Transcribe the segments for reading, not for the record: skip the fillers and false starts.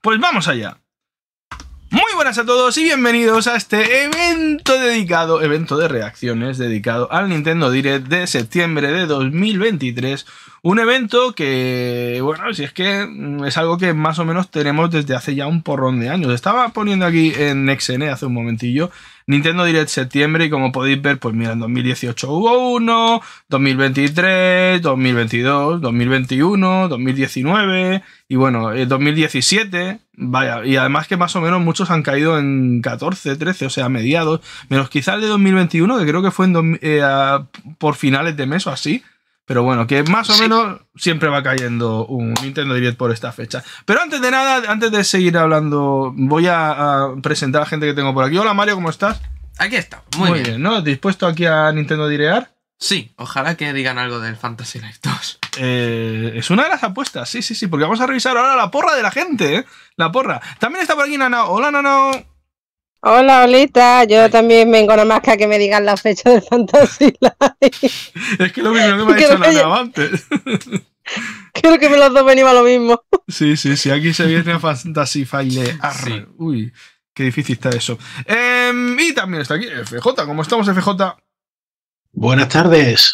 Pues vamos allá. Muy buenas a todos y bienvenidos a este evento de reacciones dedicado al Nintendo Direct de septiembre de 2023. Un evento que, bueno, si es que es algo que más o menos tenemos desde hace ya un porrón de años. Estaba poniendo aquí en XN hace un momentillo Nintendo Direct septiembre y como podéis ver, pues mira, en 2018 hubo uno, 2023, 2022, 2021, 2019 y bueno, 2017, vaya, y además que más o menos muchos han caído en 14, 13, o sea, mediados, menos quizá el de 2021, que creo que fue por finales de mes o así. Pero bueno, que más o menos siempre va cayendo un Nintendo Direct por esta fecha. Pero antes de nada, antes de seguir hablando, voy a presentar a la gente que tengo por aquí. Hola Mario, ¿cómo estás? Aquí está, muy bien. ¿No? ¿Dispuesto aquí a Nintendo Direct? Sí, ojalá que digan algo del Fantasy Life 2. Es una de las apuestas, sí, porque vamos a revisar ahora la porra de la gente, ¿eh? La porra. También está por aquí Nanao. Hola Nanao. Hola, Olita. Yo también vengo nada más que a que me digan la fecha del Fantasy Life. Es que lo mismo que me ha dicho Nanao antes. Creo que los dos venimos a lo mismo. Sí, aquí se viene a Fantasy File. Sí. Uy, qué difícil está eso. Y también está aquí FJ. ¿Cómo estamos, FJ? Buenas tardes.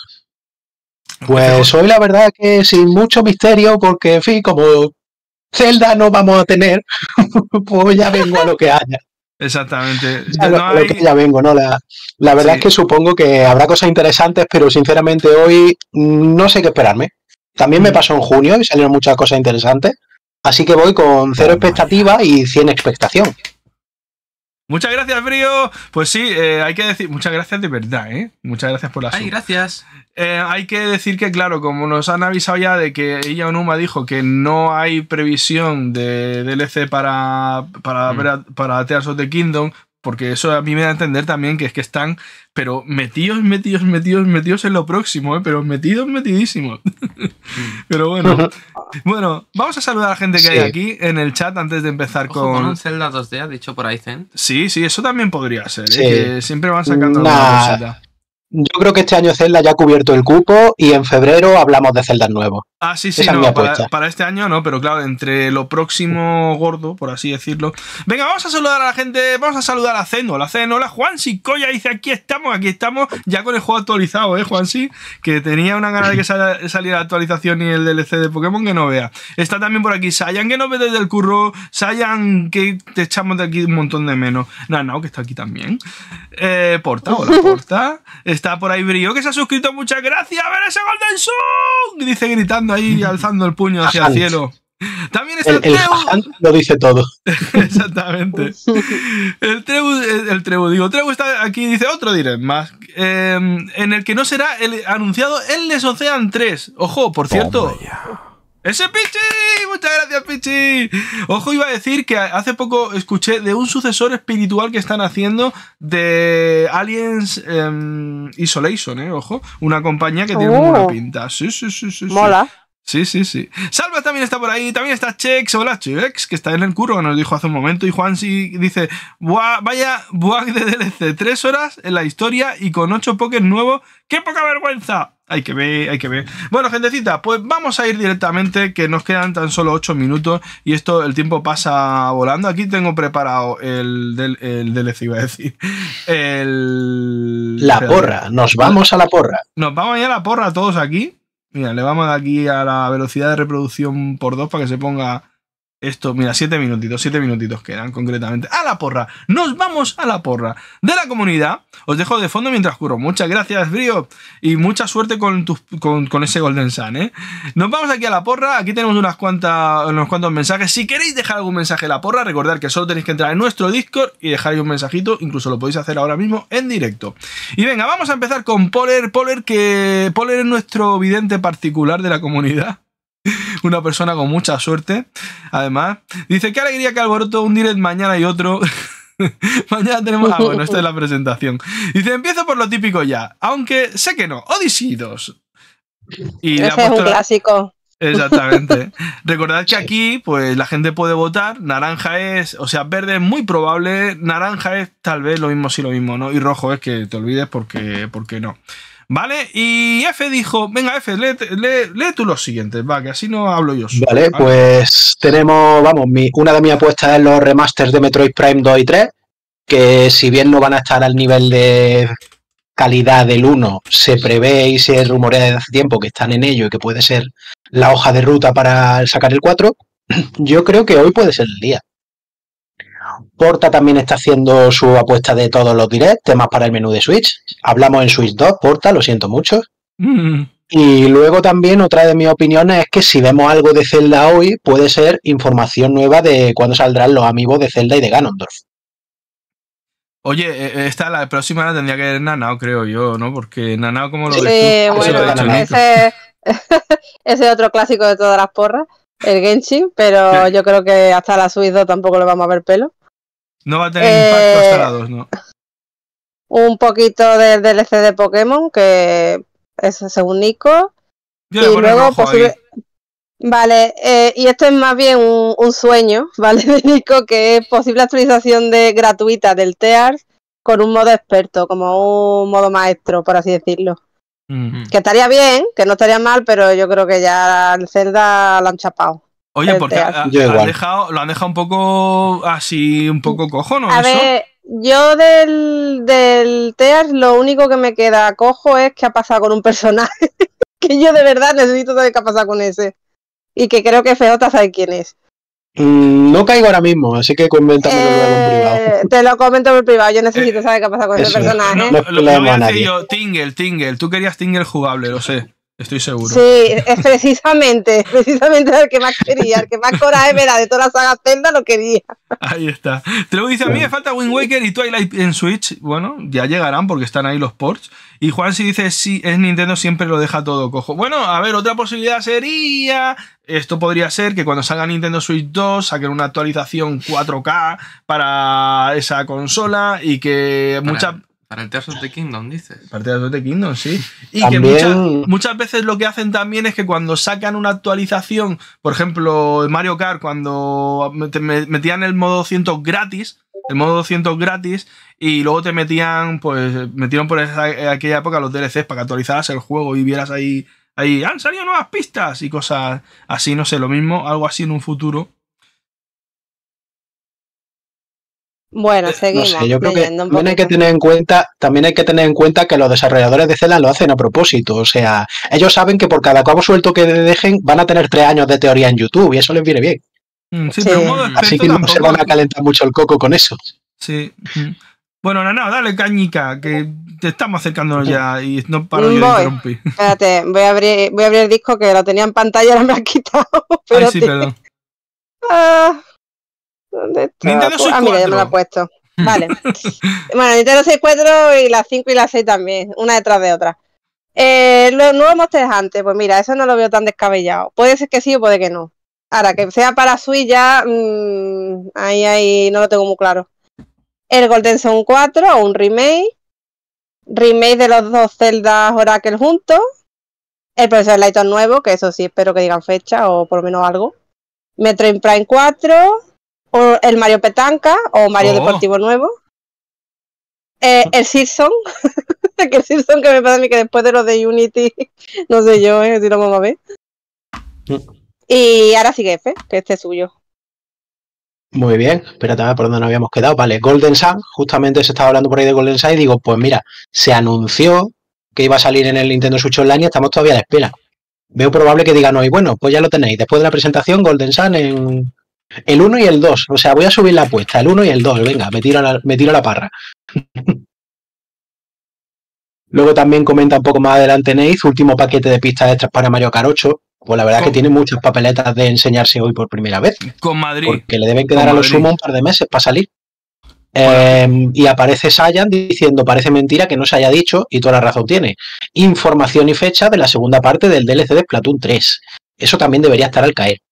Pues hoy la verdad que sin mucho misterio, porque en fin, como Zelda no vamos a tener, pues ya vengo a lo que haya. Exactamente. Lo que ya vengo, ¿no? La verdad es que supongo que habrá cosas interesantes, pero sinceramente hoy no sé qué esperarme. También me pasó en junio y salieron muchas cosas interesantes, así que voy con 0 expectativa y 100 expectación. Muchas gracias, Frío. Pues sí, hay que decir, muchas gracias de verdad, ¿eh? Muchas gracias por la Ay, gracias. Hay que decir que, claro, como nos han avisado ya de que ella Onuma dijo que no hay previsión de DLC para Tears of the Kingdom, porque eso a mí me da a entender también que es que están, pero metidos en lo próximo, pero metidísimos. Pero bueno. Bueno, vamos a saludar a la gente que hay aquí en el chat antes de empezar con un Zelda 2D, ha dicho por ahí Zen. Sí, eso también podría ser, que siempre van sacando alguna cosita. Yo creo que este año Zelda ya ha cubierto el cupo y en febrero hablamos de Zelda nuevo. Ah, sí, no, para este año no, pero claro, entre lo próximo gordo, por así decirlo. Venga, vamos a saludar a la gente, vamos a saludar a Zen. Hola Zen, hola Juansi, Coya dice aquí estamos, ya con el juego actualizado, Juansi, que tenía una gana de que saliera la actualización y el DLC de Pokémon que no vea. Está también por aquí Sayan, que nos ve desde el curro, Sayan, que te echamos de aquí un montón de menos. No, que está aquí también. Porta, hola Porta. Está por ahí Brío, que se ha suscrito, muchas gracias. A ver ese Golden Sun, dice gritando ahí, alzando el puño hacia el cielo. También está el Treu. Lo dice todo. Exactamente. El Treu está aquí, dice otro direct más. En el que no será anunciado el Endless Ocean 3. Ojo, por cierto. ¡Ese Pichi! ¡Muchas gracias, Pichi! Ojo, iba a decir que hace poco escuché de un sucesor espiritual que están haciendo de Aliens Isolation, ojo. Una compañía que tiene muy buena pinta. Sí. Mola. Sí. Salva también está por ahí. También está Chex. Hola, Chex, que está en el curro, que nos dijo hace un momento. Y Juansi dice: vaya buag de DLC. 3 horas en la historia y con 8 pokés nuevos. ¡Qué poca vergüenza! Hay que ver. Bueno, gentecita, pues vamos a ir directamente, que nos quedan tan solo 8 minutos y el tiempo pasa volando. Aquí tengo preparado el DLC, iba a decir. La porra, nos vamos a la porra. Nos vamos a ir a la porra todos aquí. Mira, le vamos aquí a la velocidad de reproducción por 2 para que se ponga esto. Mira, 7 minutitos quedan concretamente. ¡A la porra! ¡Nos vamos a la porra de la comunidad! Os dejo de fondo mientras curro. Muchas gracias, Brío. Y mucha suerte con ese Golden Sun, ¿eh? Nos vamos aquí a la porra. Aquí tenemos unos cuantos mensajes. Si queréis dejar algún mensaje en la porra, recordad que solo tenéis que entrar en nuestro Discord y dejar ahí un mensajito. Incluso lo podéis hacer ahora mismo en directo. Y venga, vamos a empezar con Poler. Poler es nuestro vidente particular de la comunidad. Una persona con mucha suerte. Además, dice: qué alegría que alboroto un direct mañana y otro. Mañana tenemos... bueno, esta es la presentación. Dice: empiezo por lo típico ya, aunque sé que no. Odyssey 2. Y ese es un clásico. Exactamente. Recordad que aquí, pues la gente puede votar. Naranja es, o sea, verde es muy probable. Naranja es tal vez lo mismo, sí, lo mismo, ¿no? Y rojo es que te olvides porque no. Vale, y F dijo, venga F, lee tú los siguientes, va, que así no hablo yo solo. Vale, pues tenemos, vamos, una de mis apuestas es los remasters de Metroid Prime 2 y 3, que si bien no van a estar al nivel de calidad del 1, se prevé y se rumorea desde hace tiempo que están en ello y que puede ser la hoja de ruta para sacar el 4, yo creo que hoy puede ser el día. Porta también está haciendo su apuesta de todos los directs, temas para el menú de Switch. Hablamos en Switch 2, Porta, lo siento mucho. Y luego también otra de mis opiniones es que si vemos algo de Zelda hoy, puede ser información nueva de cuándo saldrán los amigos de Zelda y de Ganondorf. Oye, la próxima la tendría que ver Nanao, creo yo, ¿no? Porque Nanao, como lo Sí, ves tú? bueno, ese es otro clásico de todas las porras, el Genshin, pero yo creo que hasta la Switch 2 tampoco le vamos a ver pelo. No va a tener impacto hasta la 2, ¿no? Un poquito del DLC de Pokémon, que es según Nico. Yo y luego posible... Vale, y esto es más bien un sueño, ¿vale? De Nico, que es posible actualización gratuita del Tears con un modo experto, como un modo maestro, por así decirlo. Que estaría bien, que no estaría mal, pero yo creo que ya el Zelda lo han chapado. Oye, porque lo han dejado un poco así, un poco cojo, ¿no? A ver, yo del Tears lo único que me queda cojo es qué ha pasado con un personaje. Que yo de verdad necesito saber qué ha pasado con ese. Y que creo que FJ sabe quién es. No caigo ahora mismo, así que coméntamelo luego en privado. Te lo comento por privado, yo necesito saber qué ha pasado con ese personaje. Lo voy a decir yo, Tingle. Tú querías Tingle jugable, lo sé. Estoy seguro. Sí, es precisamente el que más quería, el que más coraje me da de toda la saga Zelda, lo quería. Ahí está. Te lo dice, a mí me falta Wind Waker y Twilight en Switch. Bueno, ya llegarán porque están ahí los ports. Y Juan si dice, sí, es Nintendo, siempre lo deja todo cojo. Bueno, a ver, otra posibilidad sería... Esto podría ser que cuando salga Nintendo Switch 2 saquen una actualización 4K para esa consola y que Para el Tears of the Kingdom, dices. Para el Tears of the Kingdom, sí. Y también... que muchas veces lo que hacen también es que cuando sacan una actualización, por ejemplo, en Mario Kart, cuando metían el modo 200 gratis, y luego te metieron por aquella época los DLCs para que actualizaras el juego y vieras ahí han salido nuevas pistas y cosas así, no sé, lo mismo, algo así en un futuro. Bueno, seguimos. No sé, yo creo que también hay que tener en cuenta que los desarrolladores de Zelda lo hacen a propósito. O sea, ellos saben que por cada cabo suelto que dejen van a tener 3 años de teoría en YouTube y eso les viene bien. Sí, pero modo así que no se van a calentar mucho el coco con eso. Sí. Bueno, Nanao, dale cañica, que te estamos acercándonos ya y no paro yo de interrumpir. Espérate, voy a abrir el disco que lo tenía en pantalla y ahora me ha quitado. Ay, sí, perdón. ¿Dónde está? Nintendo 64. Mira, ya me lo he puesto. Vale. Bueno, Nintendo 64 y la 5 y la 6 también, una detrás de otra. Los nuevos Monster Hunter, pues mira, eso no lo veo tan descabellado. Puede ser que sí o puede que no. Ahora, que sea para Switch ya, ahí no lo tengo muy claro. El Golden Sun 4 o un remake de los dos Zelda Oracle juntos, el Profesor Layton nuevo, que eso sí espero que digan fecha o por lo menos algo, Metroid Prime 4, o el Mario Petanca o Mario Deportivo nuevo, el Silson, que el Silson que me parece a mí que después de los de Unity, no sé yo, si lo vamos a ver. Y ahora sigue F, que este es suyo. Muy bien, espérate a ver por dónde nos habíamos quedado. Vale, Golden Sun, justamente se estaba hablando por ahí de Golden Sun y digo, pues mira, se anunció que iba a salir en el Nintendo Switch Online y estamos todavía a la espera. Veo probable que digan hoy, bueno, pues ya lo tenéis. Después de la presentación, Golden Sun en el 1 y el 2. O sea, voy a subir la apuesta, el 1 y el 2. Venga, me tiro a la parra. Luego también comenta un poco más adelante Neith, último paquete de pistas extras para Mario Kart 8. Pues la verdad es que tiene muchas papeletas de enseñarse hoy por primera vez. Con Madrid. Porque le deben quedar a lo sumo un par de meses para salir. Y aparece Saiyan diciendo, parece mentira que no se haya dicho, y toda la razón tiene, información y fecha de la segunda parte del DLC de Splatoon 3. Eso también debería estar al caer.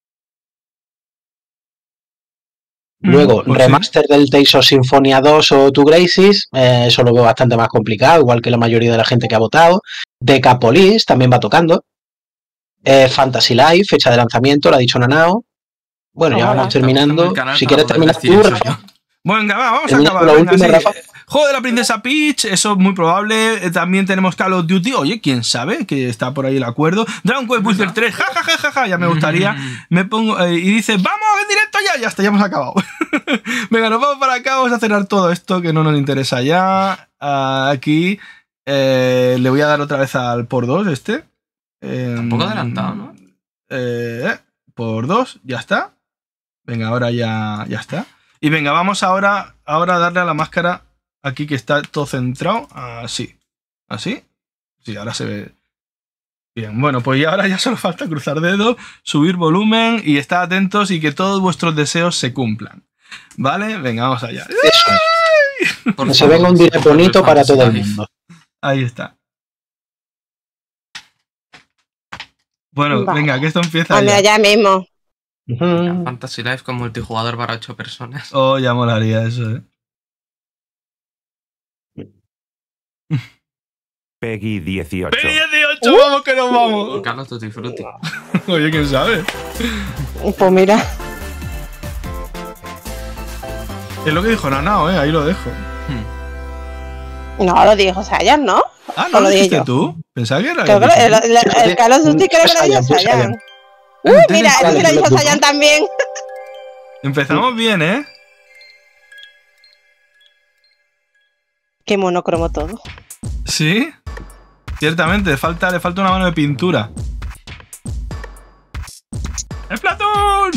Luego, pues remaster del Tales of Symphonia 2 o Two Graces, eso lo veo bastante más complicado, igual que la mayoría de la gente que ha votado. Decapolis también va tocando. Fantasy Life, fecha de lanzamiento, lo ha dicho Nanao. Bueno, ya vamos terminando. Si quieres terminar tú, Rafa. Bueno, vamos a acabar. Venga, sí. Juego de la Princesa Peach, eso es muy probable. También tenemos Call of Duty. Oye, quién sabe que está por ahí el acuerdo. Dragon Quest Builder 3, jajajaja, ya me gustaría. Me pongo y dice, vamos en directo ya está, ya hemos acabado. Venga, nos vamos para acá, vamos a cerrar todo esto que no nos interesa ya. Aquí le voy a dar otra vez al por 2 este. Un poco adelantado, ¿no? Por 2, ya está. Venga, ahora ya está. Y venga, vamos ahora a darle a la máscara aquí que está todo centrado. Así. ¿Así? Sí, ahora se ve bien. Bueno, pues ahora ya solo falta cruzar dedos, subir volumen y estar atentos y que todos vuestros deseos se cumplan. ¿Vale? Venga, vamos allá. Eso es. Que se venga un día bonito para todo el mundo. Ahí está. Bueno, Vale. venga, que esto empieza Mira, ya. ya mismo. Fantasy Life con multijugador para 8 personas. Oh, ya molaría eso, ¿eh? Peggy 18. ¡Peggy 18! ¡Vamos que nos vamos! Carlos Tutti Frutti. Oye, ¿quién sabe? Pues mira. Es lo que dijo Nanao, ¿eh? Ahí lo dejo. No, lo dijo Sayan, ¿no? Ah, ¿no ¿O lo lo dije dijiste yo? tú? Pensaba que era... Creo que el Call of Duty creo que lo dijo Sayan, Sayan. Entonces, Mira, eso sí lo dijo Sayan. Sayan también. empezamos bien, ¿eh? Qué monocromo todo. Sí. Ciertamente, le falta una mano de pintura. ¡Splatoon!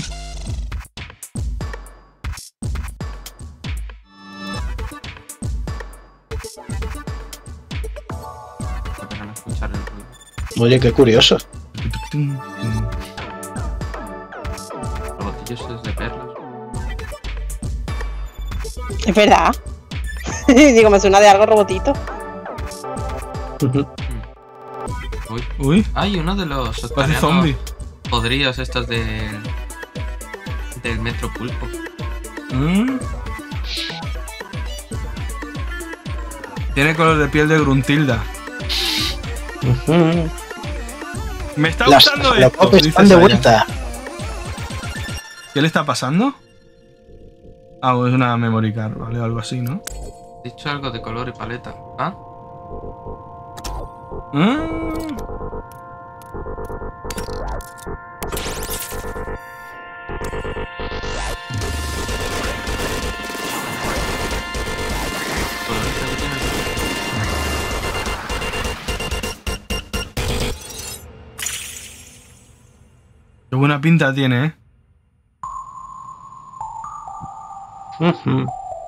Para no escuchar el ruido. Oye, qué curioso. Robotillos es de perlas. Es verdad. Digo, me suena de algo robotito. Uy. Uy, Hay uno de los parece australianos zombie. podridos estos del Metro Pulpo. Mm. Tiene color de piel de Gruntilda. Me está Las gustando las esto. pop dice están de Sayan. vuelta. ¿Qué le está pasando? Ah, es una memory card, vale, algo así, ¿no? He dicho algo de color y paleta. ¿Ah? Mm. Colorista que tienes. Qué buena pinta tiene, ¿eh? Ujú.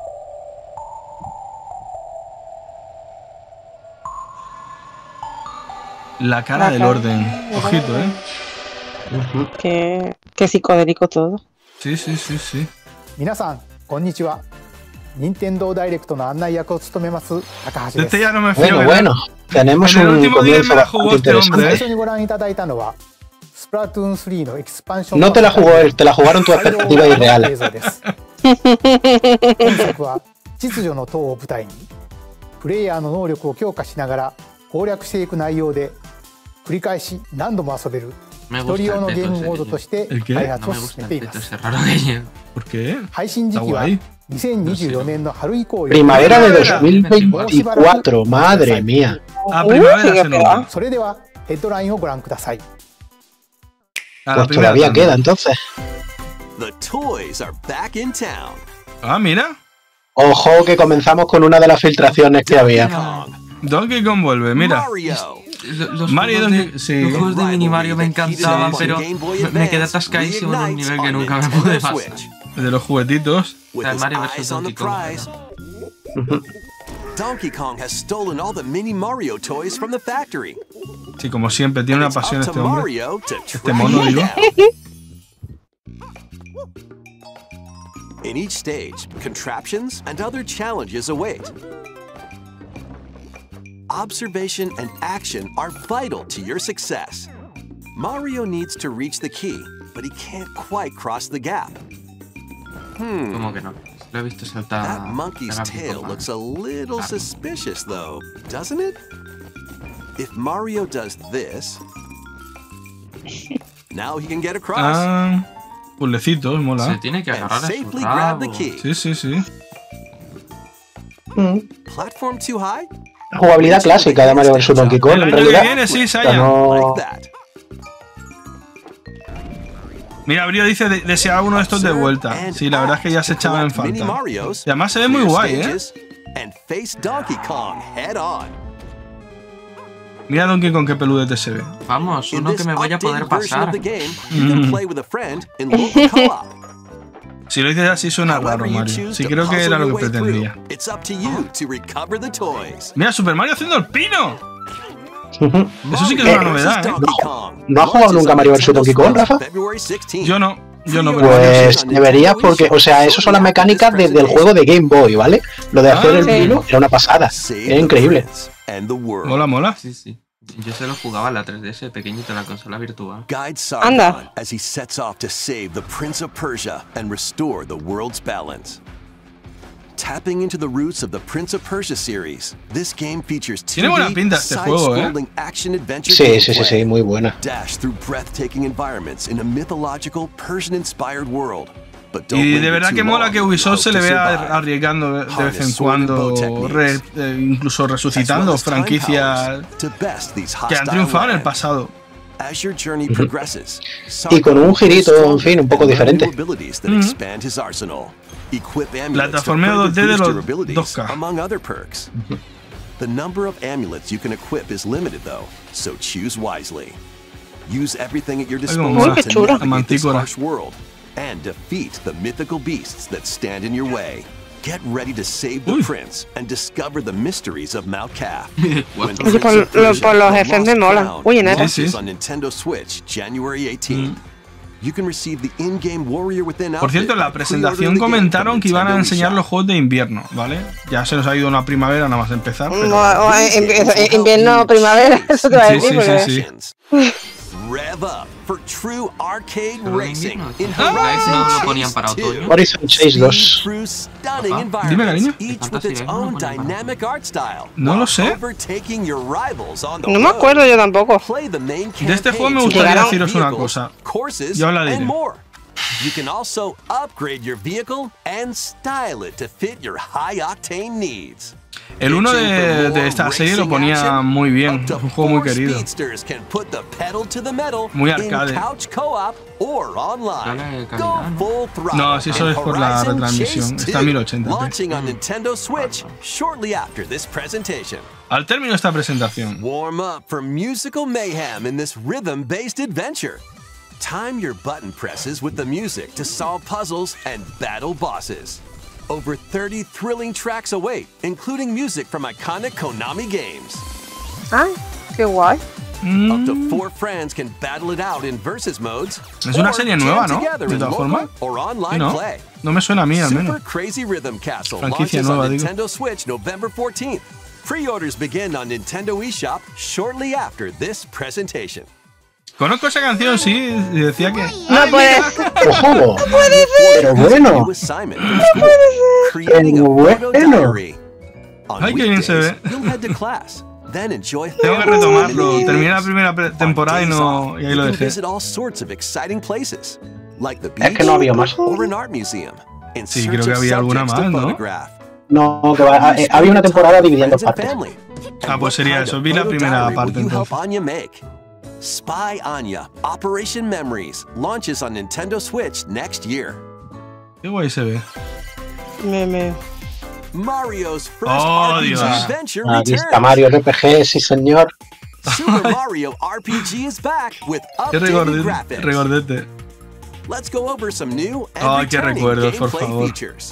La cara del orden. Ojito, ¿eh? Ujú. Qué psicodélico todo. Sí, sí, sí, sí. 皆さんこんにちは任天堂ダイレクトの案内役を務めます高橋 De です este ya no me fío. Bueno, ¿verdad? bueno. Tenemos En el un último día comienzo me la jugó bastante este hombre, 最 interesante. 初にご覧いただいたのはスプラトゥーン3のエクスパンション No te la jugó él, te la jugaron tus 最良 expectativas 映 irreales. 像です本作は秩序の塔を舞台にプレイヤーの能力を強化しながら攻略していく内容で繰り返し何度も遊べる Me 一 gusta 人用 el のゲー peto ム ese モード que として El qué? 開 No 発を me 進 gusta め el てい peto ます ese raro que lleva. ¿Por qué? 配信時期は Está guay. 2024年の春以降 Primavera de Primavera. 2024, madre mía. A sí primavera que se pega. nota. それではヘッドラインをご覧ください A la Pues primera todavía tanda. queda entonces. The toys are back in town. Ah, mira. Ojo que comenzamos con una de las filtraciones que había. Kong, Donkey Kong vuelve, mira. Mario, Los Mario juegos de, Donkey- sí. los juegos de Mini Mario me encantaban, Sí. pero Game Boy me quedé Advance atascadísimo en un reignites nivel que on nunca me Nintendo pude pasar. Switch. De los juguetitos. With sea, his Mario eyes versus on the Donkey Kong, prize, Donkey Kong has stolen all the mini Mario toys from the factory. Sí, como siempre, tiene una It's up pasión to este hombre. Mario to Este track mono, it digo. down. In each stage, contraptions and other challenges await. Observation and action are vital to your success. Mario needs to reach the key, but he can't quite cross the gap. Como que no. Lo he visto saltar. That monkey's pegar tail por looks a little suspicious, though, doesn't it? If Mario does this, now he can get across Ah, puzzlecitos, Se mola. tiene que and agarrar a su safely grab the rabo. key. Sí, sí, sí. Platform too high? La jugabilidad clásica de Mario vs Donkey Kong, El en año que realidad. viene, sí, O sea, Saya. no- Like that. Mira, Brio dice, deseaba uno de estos de vuelta. Sí, la verdad es que ya se echaba en falta. Y además se ve muy guay, ¿eh? And face Donkey Kong head on. Mira Donkey Kong qué peludete se ve. Vamos, In uno this que me voy a poder updated version of pasar. the game, you can play with a friend in local co-op. Si lo dices así suena raro, However you Mario. choose Sí, to creo que puzzle era lo your que way through, pretendía. it's up to you to recover the toys. Mira, Super Mario haciendo el pino. Ujú. Eso sí que es una Mario novedad, vs. ¿eh? Donkey Kong. ¿No has jugado nunca Mario vs. Donkey Kong, Rafa? February 16th. Yo no, pero Pues deberías porque, o sea, eso son las mecánicas del juego de Game Boy, ¿vale? Lo de hacer el sí. pino era una pasada. Save Era the increíble. friends and the world. mola, mola. Sí, sí. Yo se lo jugaba en la 3DS pequeñito, en la consola virtual. Guide Anda. Sargon as he sets off to save the Prince of Persia and restore the world's balance. Tapping into the roots of the Prince of Persia series, this game features Tiene buena 2D pinta este juego, side-scrolling action-adventure Sí, sí, sí, gameplay. sí, muy buena. Dash through breathtaking environments in a mythological, Persian-inspired world. But don't Y de linger verdad too que mola long que if you Ubisoft hope se to le vea survive. arriesgando de vez en Harness sword and bow cuando, techniques. incluso As resucitando well as time franquicias powers to best these que han hostile triunfado en el lands. pasado. As your journey progresses, Y con un girito, en fin, un poco diferente. abilities that expand his arsenal. Equip amulets to Plataformeo further 2D de boost los your abilities, 2K. among other perks. The number of amulets you can equip is limited though, so choose wisely. Use everything at your Ay, disposal como mola. Uy, qué to chulo. navigate this Mantícora. harsh world and defeat the mythical beasts that stand in your way. Get ready to save the Uy. prince and discover the mysteries of Mount Calf. When Oye, por los jefes me molan. Uy, en Sí, launches sí. on Nintendo Switch January 18th. You can receive the in-game Warrior Within Por cierto, en la outfit by presentación pre-ordering the game comentaron from que iban a Nintendo enseñar eShop. los juegos de invierno, ¿vale? Ya se nos ha ido una primavera nada más empezar. Pero... O invierno, primavera, eso te va a Sí, decir. sí, porque- sí. Actions. Rev up for true arcade Pero de racing invierno, in ¿no? Horizon No lo Chase ponían para 2. otoño. Horizon Chase 2. Through stunning Ajá. environments, Dime, cariño. each with Fantasy its Life no own lo ponían para dynamic art style. No lo while sé. Overtaking your rivals on the No me road. acuerdo yo tampoco. Play the main De este juego me campaign to gustaría Llegaron- deciros una vehicles, cosa. courses, Yo la diré. and more. You can also upgrade your vehicle and style it to fit your high-octane needs. El uno de esta serie lo ponía muy bien. Es un juego muy querido. Muy arcade. Dale calidad, ¿no? No, si eso es por la retransmisión. Está a 1080p. Launching on Nintendo Switch shortly after this presentation. Al término de esta presentación, Warm up for musical mayhem in this rhythm-based adventure. Time your button presses with the music to solve puzzles and battle bosses. Over 30 thrilling tracks await, including music from iconic Konami games. Ah, qué guay. Up to 4 friends can battle it out in versus modes. Es una or serie jam nueva, ¿no? together De in todas local formas. or online ¿Sí, no? play. No me suena a mí, al Super menos. Crazy Rhythm Castle Franquicia launches nueva, on digo. Nintendo Switch November 14th. Pre-orders begin on Nintendo eShop shortly after this presentation. Conozco esa canción, sí, y decía que. No ¡Ay, puede mira! ser. ¡Ojo! Pero bueno. New assignment from school, creating a photo bueno. diary. On Ay, qué bien se weekdays, ve. you'll head to class, then enjoy Tengo que family time in the retomarlo. evenings. Terminé la primera On temporada y days no. off, Y ahí lo you can dejé. visit all sorts of exciting places, like the Es que beach no había más. or an art museum. In Sí, search creo que of había alguna subjects to más, ¿no? photograph. No, que va, había una temporada dividida en dos Friends and partes. family. Ah, And pues what sería kind eso. of Vi la photo primera diary parte, will you help entonces. Anya make? Spy Anya Operation Memories launches on Nintendo Switch next year. Qué guay se ve. Me. Mario's first Oh, RPG Dios. adventure Aquí returns. está Mario RPG, sí señor. Super Mario RPG is back with Qué updated graphics. regordete. Let's go over some new and Ay, qué returning recuerdos, por gameplay favor. features.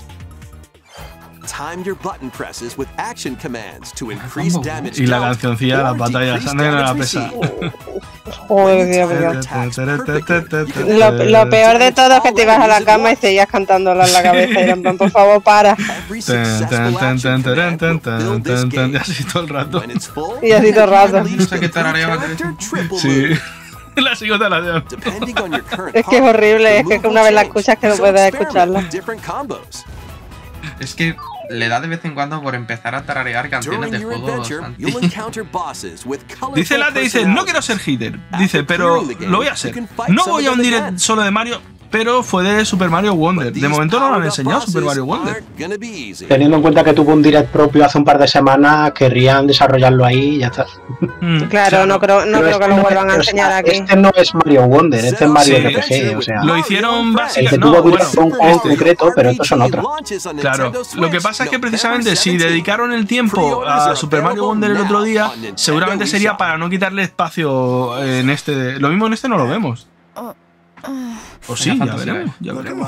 Time your button presses with action commands to increase damage Y la dealt cancioncilla de las or batallas. decrease Anda que no la damage pesa. received. Joder, Dios mío. Attacks perfectly. Lo peor de todo es que te ibas a la cama y seguías cantándola en la cabeza. Y era en plan, por favor, para. Every successful action command will build this Y game. así todo el rato. When it's full, Y así todo el rato. unleash No sé qué the tarareaba, character triple Sí. move. La sigo taladeando. Depending on your current Es que es part, horrible, the es que move una vez la will escuchas que no change. puedes So experiment escucharla. with different combos. Es que le da de vez en cuando por empezar a tararear canciones During de your juegos adventure, you'll antiguos. encounter bosses with colorful Dice Late, dice, no quiero ser hitter. Dice, pero lo voy a hacer. No voy a un direct solo de Mario, pero fue de Super Mario Wonder. De momento no lo han enseñado Super Mario Wonder. Teniendo en cuenta que tuvo un direct propio hace un par de semanas, querrían desarrollarlo ahí y ya está. Claro, no creo que lo vuelvan a enseñar aquí. Este no es Mario Wonder, este es Mario RPG, o sea. Lo hicieron el que tuvo direct un juego concreto, pero estos son otros. Claro, lo que pasa es que precisamente si dedicaron el tiempo a Super Mario Wonder el otro día, seguramente sería para no quitarle espacio en este. Lo mismo en este no lo vemos. O sí, ya veremos, ya veremos.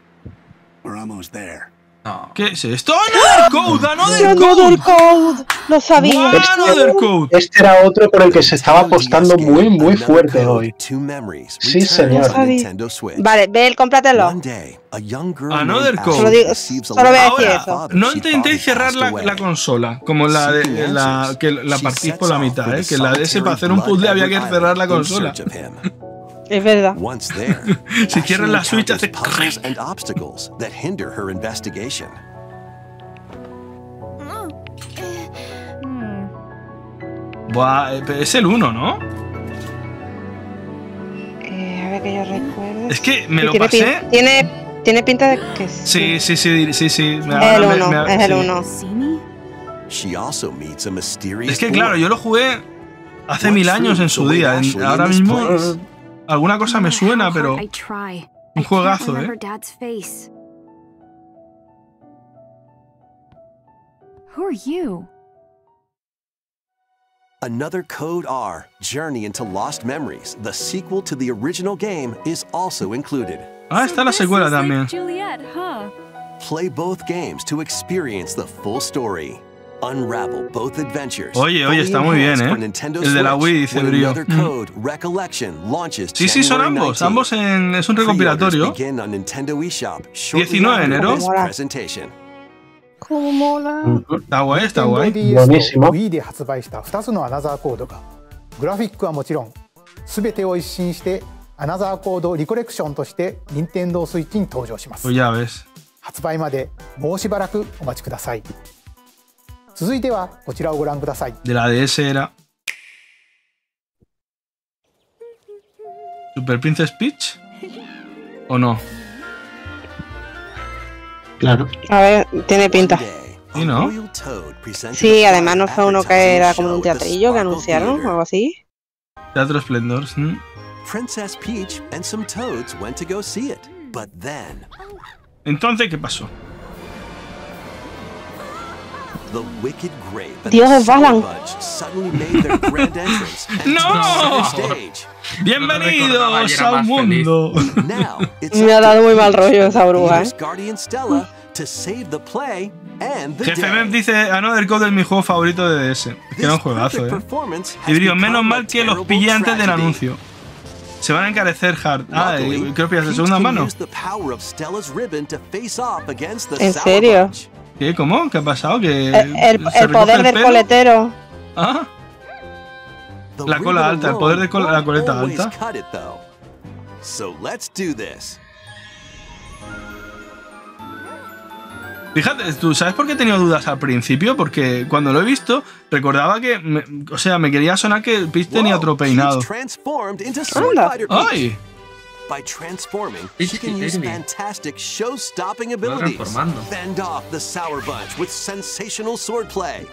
No. ¿Qué es esto? ¡Another Code! ¡Another Another Code! Code. Lo sabía. ¡Another Code! Este era otro por el que se estaba apostando muy fuerte hoy. Sí, señor. Vale, ve, cómpratelo. Another Code. Solo voy a decir eso. No intentéis cerrar la consola, como la de que la partís por la mitad, que la de ese para hacer un puzzle había que cerrar la consola. Es verdad. Si cierras la Switch hace. Buah, es el 1, ¿no? A ver que yo recuerdo. Es que me lo pasé. Tiene pinta de que sí. Sí. Es el 1, es el 1. Es que claro, yo lo jugué hace 1000 años en su día. Ahora mismo alguna cosa me suena, pero un juegazo, Who are you? Another Code R, Journey into Lost Memories, the sequel to the original game, is also included. Ah, está la secuela también. Juliet, huh? Play both games to experience the full story. Unravel both adventures. Oye, está muy bien, El de la Wii dice Brío. Sí, son ambos. Ambos es un recopilatorio. 19 de enero. ¿Cómo mola? Está guay. Buenísimo. Wii で発売した2つのアナザーコードがグラフィックはもちろん全てを一新してアナザーコードリコレクションとして任天堂スイッチに登場します。 Pues ya ves. 発売までもうしばらくお待ちください。続いてはこちらをご覧ください。 De la DS era Super Princess Peach ¿o no? Claro. A ver, tiene pinta. ¿Sí, no? Sí, además no fue uno que era como un teatrillo que anunciaron o algo así. Teatro Esplendor. Princess Peach and some toads went to go see it, but then Entonces, ¿qué pasó? the wicked grape and Dios, the es Balan. Sour Budge suddenly made their grand entrance and ¡No! took center stage. Bienvenidos a un mundo. Now it's Me ha up dado to muy mal rollo esa bruja, Peter's Guardian Stella to save the play and the Jefe day. Mem dice Another Code es mi juego favorito de DS. Es que era un juegazo, This perfect performance has Y Brío, menos become mal a que los terrible pillé antes del tragedy. anuncio. Se van a encarecer hard. Ah, Luckily, creo que pillas de Peach segunda can mano. use the power of Stella's ribbon to face off against the ¿En Sour serio? Budge. ¿Qué? ¿Cómo? ¿Qué ha pasado? ¿Que El se recoge poder el del pelo? coletero. Ah, The La cola ribbon alta, el poder de alone la coleta won't always alta. cut it, though. So let's do this. fíjate, ¿tú sabes por qué he tenido dudas al principio? Porque cuando lo he visto, recordaba que. Me quería sonar que Peach tenía Whoa, otro peinado. Peach transformed into Sword Anda. Fighter Peach. ¡Ay! By transforming, Peach she can use Kirby. fantastic show-stopping Va abilities. transformando. Fend off the Sour Bunch with sensational swordplay.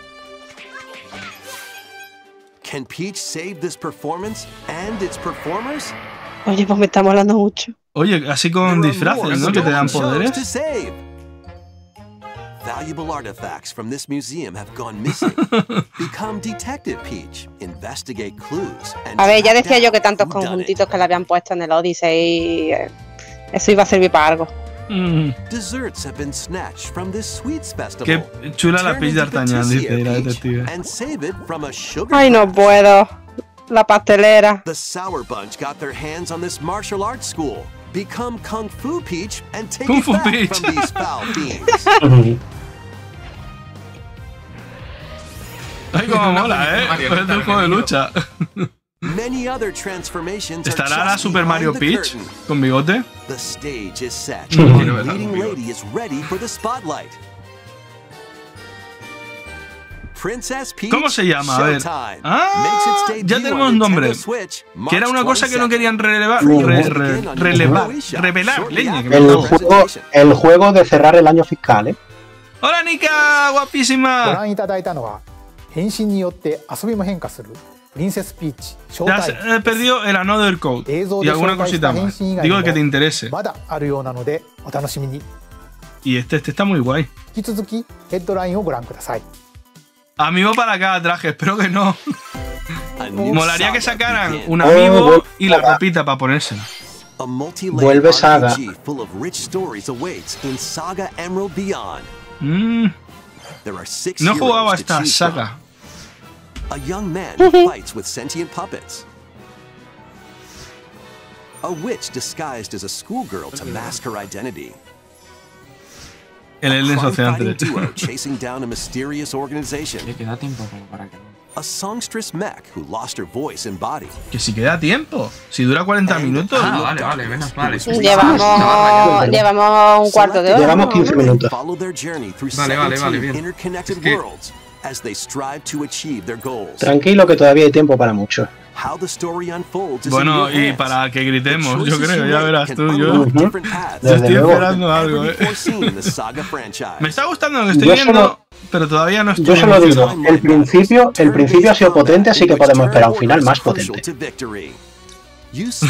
Can Peach save this performance and its performers? Oye, pues me está molando mucho. Oye, así con There are disfraces, more ¿no? Que te dan stolen shows to poderes. save. Valuable artifacts from this museum have gone missing. Become Detective Peach. Investigate clues. And A ver, ya track decía yo que down tantos who done it. conjuntitos que le habían puesto en el Odyssey, eso iba a servir para algo. Desserts have been snatched from this sweets festival. Qué chula la Turn Peach de into D'Artagnan, Patissier dice la Peach detective. and save it from a sugar Ay, no crash. puedo. La pastelera. The Sour Bunch got their hands on this martial arts school. Become Kung Fu Peach and take Kung it Fu back Peach. from these foul fiends. Ay, cómo mola, Mario, Pues es un juego de lucha. Many other transformations are ¿Estará la just Super Mario behind the Peach curtain. con bigote? The stage is set. Quiero The verla leading conmigo. lady is ready for the spotlight. ¿Cómo se llama? A ver. Ah, ya tenemos un nombre. Que era una cosa que no querían revelar. Leña, que me gusta. El juego de cerrar el año fiscal, ¿eh? Hola, Nika, ご guapísima. 覧いただいたのは変身によって遊びも変化するプリンセスピーチショー Te タイ has perdido el Another Code 映像 y で alguna 紹介し cosita た変 más. 身以外 Digo に que te も interese. まだあるようなのでお楽しみに Y este está muy guay. 引き続きヘッドラインをご覧ください Amiibo para cada traje, espero que no. A new Molaría que saga sacaran begins. un Oh, amiibo y la Saga. ropita para ponérsela. A multi-layered Vuelve Saga. RPG full of rich stories awaits in Saga Emerald Beyond. There are 6 No heroes jugaba to esta choose saga. from. A young man who fights with sentient puppets. A witch disguised as a schoolgirl to mask her identity. El Elden Social Crime-fighting 3. duo chasing down a mysterious organization. Oye, que da tiempo como para que no. A songstress mech who lost her voice and body. Que si queda tiempo. Si dura 40 minutos. Ah, vale, menos mal. Llevamos un cuarto de hora. Llevamos 15 minutos. Follow their journey through Vale, 17 bien. interconnected Es que- worlds as they strive to achieve their goals. Tranquilo que todavía hay tiempo para mucho. How the story unfolds is Bueno, in your y hands. para que The gritemos, yo choices creo, you ya make verás can tú. unlock Yo different paths estoy Desde luego. esperando algo, ever before seen in the Saga franchise. Me está gustando lo que estoy Yo viendo, solo- pero todavía no estoy Yo solo digo, emocionado. el principio ha sido potente, así que podemos esperar un final más potente. Dices,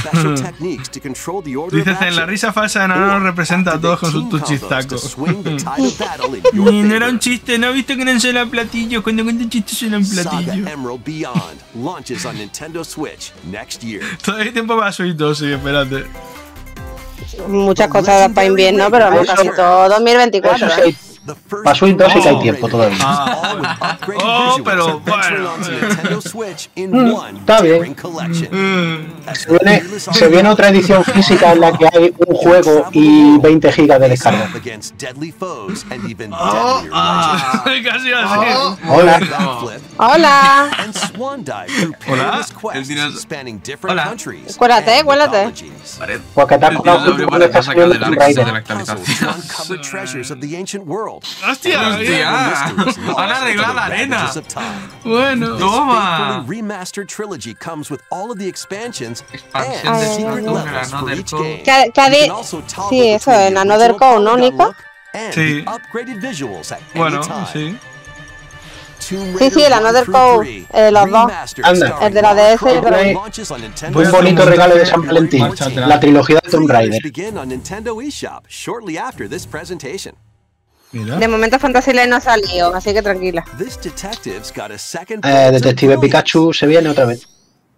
en la risa falsa de Nanaro representa a todos con sus chistacos. Y no era un chiste, ¿no has visto que no son platillos? Cuando cuentan chistes son Saga platillos. Emerald Beyond launches on Nintendo Switch next year. Todavía hay tiempo para Switch 2, sí, espérate. Muchas cosas para invierno, pero vamos, casi todo 2024. Eso sí, The first para Switch 2 sí que hay Blu-ray tiempo todavía. all with upgraded Oh, visuals pero eventually bueno. onto Nintendo Switch in one está bien. daring collection. Se viene otra edición física en la que hay un juego y 20 gigas de descarga. Against deadly foes and even Oh, deadlier casi así. Hola. backflip Hola. and swan dive through Hola. perilous quests spanning different Hola. countries. Cuélate, and cuélate. mythologies. Porque te has colado justo cuando estás saliendo Tomb Raider. Puzzles to uncover treasures of the ancient world. Hostia, han arreglado la arena. Ravages of time. Bueno. Toma. Faithfully remastered trilogy comes with all of the expansions Expansión and de secret Nintendo, levels for Another each Code. game. Que You can ha also toggle sí, eso, between en the Another original Code, ¿no, polygon Nico? look and Sí. the upgraded visuals at Bueno, any time. sí. Tomb Sí, sí, Raider el Another 1 through Code, 3, los dos. remastered, Anda. starring El de la DS, Lara pero- Croft, launches on Nintendo Un Voy a bonito hacer un regalo de montaje San Valentín. marcha atrás. La trilogía de Tomb Pre-orders Raider. begin on Nintendo eShop shortly after this presentation. Mira. De momento Fantasyland no ha salido, así que tranquila. This detective's got a second bullet of Detective brilliance. Pikachu se viene otra vez.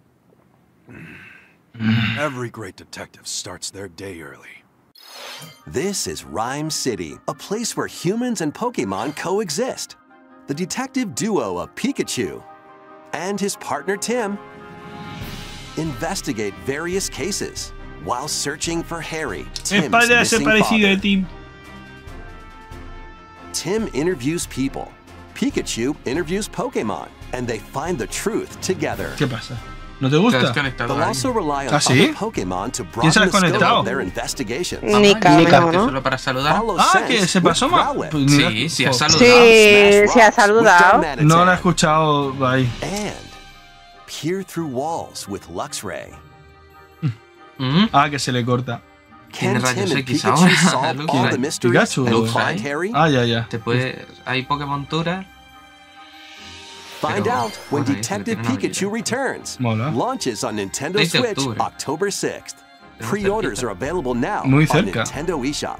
Every great detective starts their day early. This is Rhyme City, a place where humans and Pokemon coexist. The detective duo of Pikachu and his partner Tim investigate various cases while searching for Harry, Es Tim's para ser missing parecido de father. ti. Tim interviews people. Pikachu interviews Pokemon, and they find the truth together. ¿Qué pasa? ¿No te Te has gusta? desconectado They'll ahí. also rely on ¿Ah, sí? other Pokemon to ¿Quién se ha broaden the scope desconectado? of their investigations. Ni Ni cabe, cabe, ¿no? Solo para saludar. Follow Ah, Sense que se with pasó más. Growlithe. Pues mira, Sí, sí, ha jo, saludado. Sí, Smash sí ha rocks with saludado. Darmanitan. No la he escuchado ahí. And peer through walls with Luxray. ¿Mm? Ah, que se le corta. Can Tiene rayos Tim and X Pikachu ahora, solve Luxray. all the mysteries Pikachu, and Luxray. find Harry? Ah, ya, ya. Te puede. Hay Pokémon Tura. Find Pero, out when bueno, ahí se Detective tiene una Pikachu habilidad. returns. Mola. Launches on Nintendo 6 de Switch octubre. October 6th. Tenemos Pre-orders cerquita. are available now Muy on cerca. Nintendo eShop.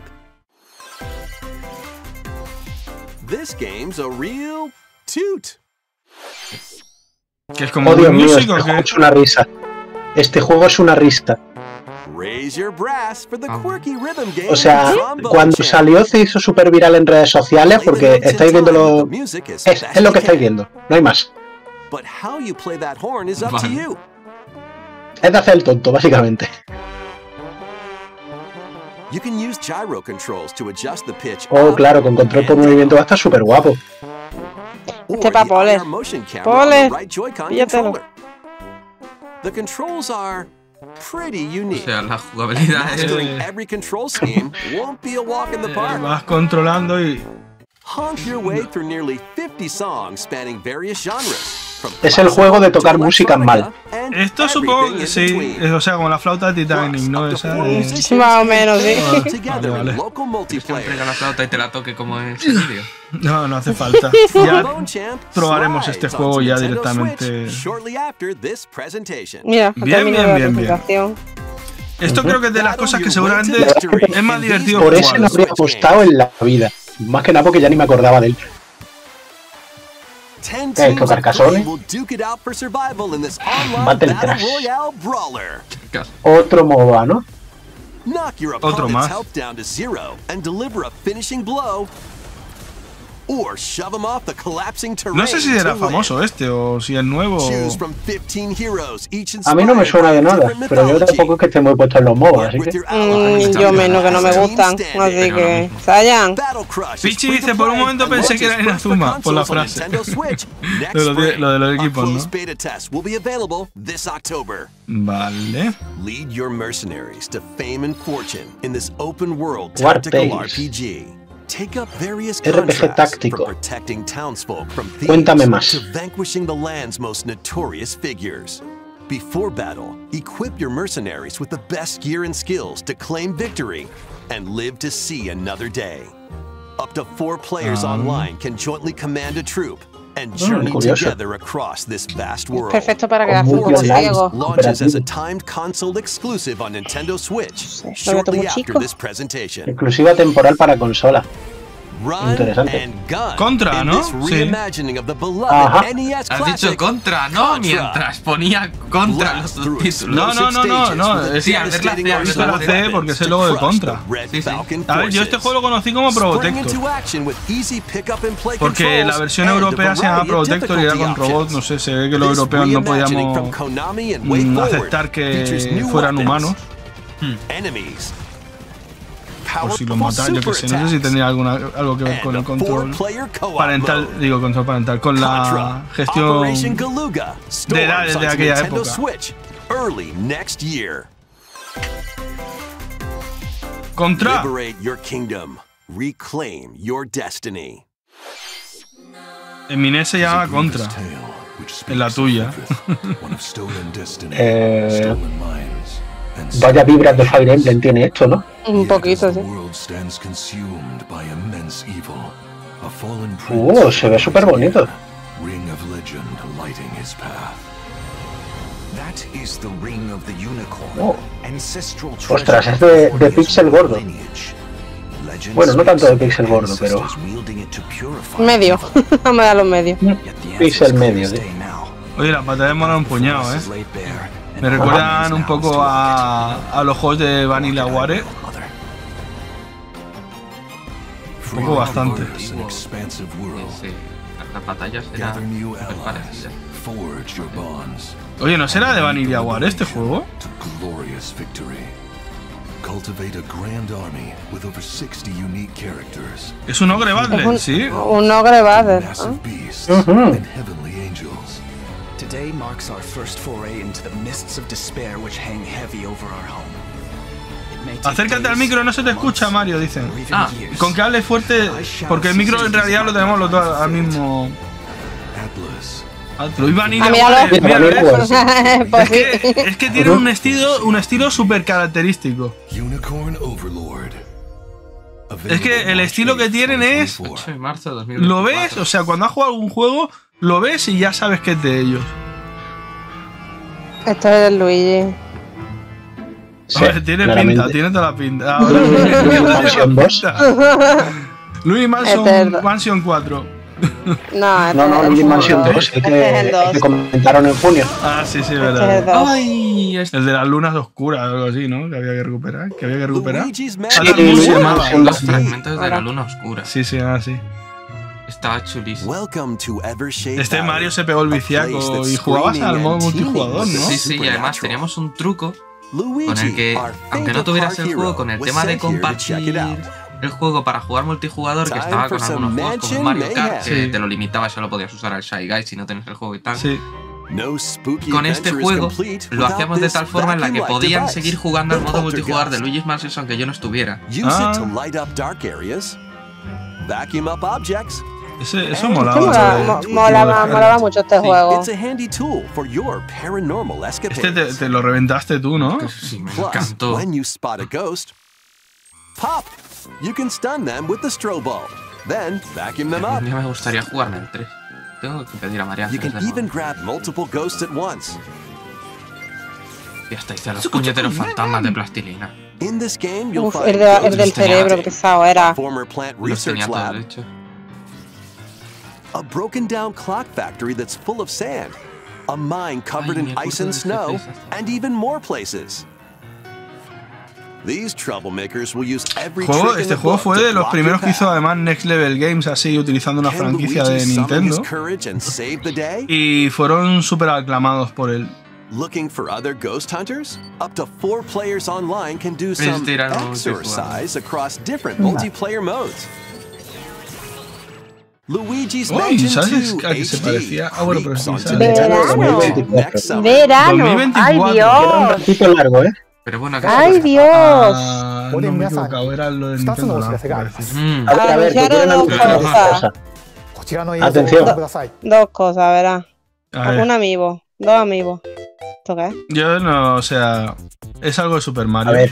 This game's a real toot. Que es como Oh, Dios un mío, músico, este juego ¿qué? es una risa. Este juego es una risa. Raise your brass for the quirky rhythm game. O sea, Trombone cuando Champ. salió se hizo súper viral en redes sociales Play the porque notes in estáis time, viéndolo. the music is Es best lo que you estáis can. viendo, no hay más. But how you play that horn is up to Vale. you. Es de hacer el tonto, básicamente. You can use gyro controls to adjust the pitch. Oh, up claro, con control por and movimiento va a down, estar súper guapo. or Este pa' the Pole. IR motion camera on Pole, the right Joy-Con píllatelo. controller. The controls are pretty O unique. sea, la jugabilidad es. Mastering every control scheme won't be a walk in the park. Vas controlando y. honk your way through nearly 50 songs spanning various genres. Es el juego de tocar música mal. Esto supongo que sí, o sea, como la flauta de Titanic, ¿no? Esa de... Más o menos, sí. Vale, vale. Siempre que la flauta y te la toque como en ese vídeo. No, no hace falta. Ya probaremos este juego ya directamente. Mira, Bien, bien, bien, bien. Esto creo que es de las cosas que seguramente es más divertido Por jugar. eso no habría apostado en la vida. Más que nada porque ya ni me acordaba de él. ¿Qué es esto, Carcassonne? Battle Crash. Otro MOBA, ¿no? Otro más. No sé si era famoso este o si es nuevo. A mí no me suena de nada, pero yo tampoco es que esté muy puesto en los MOBA, así que... Yo menos, que no me gustan. Así que... Sayan. Pichi dice, por un momento pensé que era Inazuma, por la frase. lo de los equipos, ¿no? Vale. Lead your mercenaries to fame and fortune in this open world War tactical Tales. RPG. Take up various RPG contracts táctico. from protecting townsfolk from Cuéntame thieves más. to vanquishing the land's most notorious figures. Before battle, equip your mercenaries with the best gear and skills to claim victory and live to see another day. Up to 4 players online can jointly command a troop and journey curioso. together across this vast world. Perfecto para quedarse un Muy poco bien. ciego. Launches as a timed console exclusive on Nintendo Switch lo veo shortly muy after chico. this presentation. Exclusiva temporal para consola. Run Interesante. and gun Contra, in ¿no? this Sí. reimagining of the beloved Ajá. NES Has dicho classic. contra, ¿no? Contra. Mientras ponía contra los Blast through subtítulos. No, no, no, no, no. Es Sí, hacer la C, he visto la C porque es el logo de Contra. Sí, sí. A ver, yo este juego lo conocí como Probotector. Porque la versión europea se llama Probotector y era con robots. No sé, se ve que los europeos no podíamos aceptar que fueran humanos. Por si los matan, yo que sé. No sé si tendría algo que ver con el control parental. Digo, control parental. Con la gestión de edades de aquella época. Contra. Liberate your kingdom. Reclaim your destiny. En mi NES se llamaba Contra. En la tuya. Vaya vibras de Fire Emblem tiene esto, ¿no? Un poquito, sí. Se ve súper bonito. Ostras, es de pixel gordo. Bueno, no tanto de pixel gordo, pero... Medio. Me da los medios. Pixel medio, ¿sí? Oye, las batallas molan un puñado, ¿eh? Me recuerdan un poco a los juegos de Vanilla Ware. Un poco bastante. Sí, las batallas eran súper parecidas. Oye, ¿no será de Vanilla Ware este juego? Es un Ogre Battle, ¿sí? Un Ogre Battle. Today marks our first foray into the mists of despair which hang heavy over our home. Acércate al micro, no se te escucha, Mario, dicen. Ah, con que hables fuerte, porque el micro en realidad lo tenemos los dos al mismo. Atlas. Y Vanilla Ware, míralo. Es que tiene un estilo súper característico. Es que el estilo que tienen es. 8 de marzo de 2024. ¿Lo ves? O sea, cuando has jugado algún juego, lo ves y ya sabes que es de ellos. Esto es el Luigi. Sí, tiene claramente. pinta, tiene toda la pinta. Luigi Mansion 2. Luigi Mansion 4. No, Luigi Mansion 2, el que comentaron en junio. Ah, sí, verdad. Ay, el de las lunas oscuras, algo así, ¿no? Que había que recuperar. Los fragmentos de la luna oscura. Sí, así. Estaba chulísimo. Este Mario se pegó el viciaco y jugabas al modo multijugador, ¿no? Sí, y además teníamos un truco con el que, aunque no tuvieras el juego, con el tema de compartir el juego para jugar multijugador, que estaba con algunos juegos como Mario Kart, que te lo limitabas, solo podías usar al Shy Guy si no tenías el juego y tal. Sí. Con este juego lo hacíamos de tal forma en la que podían seguir jugando al modo multijugador de Luigi's Mansion aunque yo no estuviera. vacuum up objects. Eso molaba. Molaba mucho este juego. It's a handy tool for your paranormal escapades. Este te lo reventaste tú, ¿no? Sí, me Plus, encantó. when you spot a ghost, pop! You can stun them with the strobe bulb. Then vacuum them A up. mí me gustaría jugarme el 3. Tengo que pedir a María. You can even grab multiple ghosts at once. Y hasta hice los puñeteros fantasmas de plastilina. In this game, you'll Uf, find el ghosts del cerebro pesado era. former plant Los tenía research todo lab, hecho. a broken down clock factory that's full of sand, a mine covered Ay, in me acuerdo ice and de snow, jefes. and even more places. These troublemakers will use every Juego, trick in este the juego book fue to de los block primeros your que hizo path. además Next Level Games, así utilizando una Can franquicia Luigi de summon Nintendo. his courage and save the day? Y fueron súper aclamados por él. Looking for other ghost hunters? Up to 4 players online can do some era no exercise across different multiplayer modes. Luigi's Uy, Mansion ¿sabes 2 a qué se HD parecía? Ah, bueno, pero sí, creeps sale. onto Verano. Nintendo next summer. Verano. 2024. Ay, Era un Dios. ratito largo, ¿eh? Pero bueno, que Ay, Dios. Ah, no me he 皆さん equivocado, era lo de 2つの Nintendo お知 Land, らせがありま parece. す。 A ver, que quieren Anunciaron anunciar dos una cosas. cosa. こちらの映像をご Atención. 覧ください。 Dos cosas, ¿verdad? A ver, Un amiibo. Dos amigos. ¿Esto qué es? yo no, o sea, es algo de Super Mario. A ver,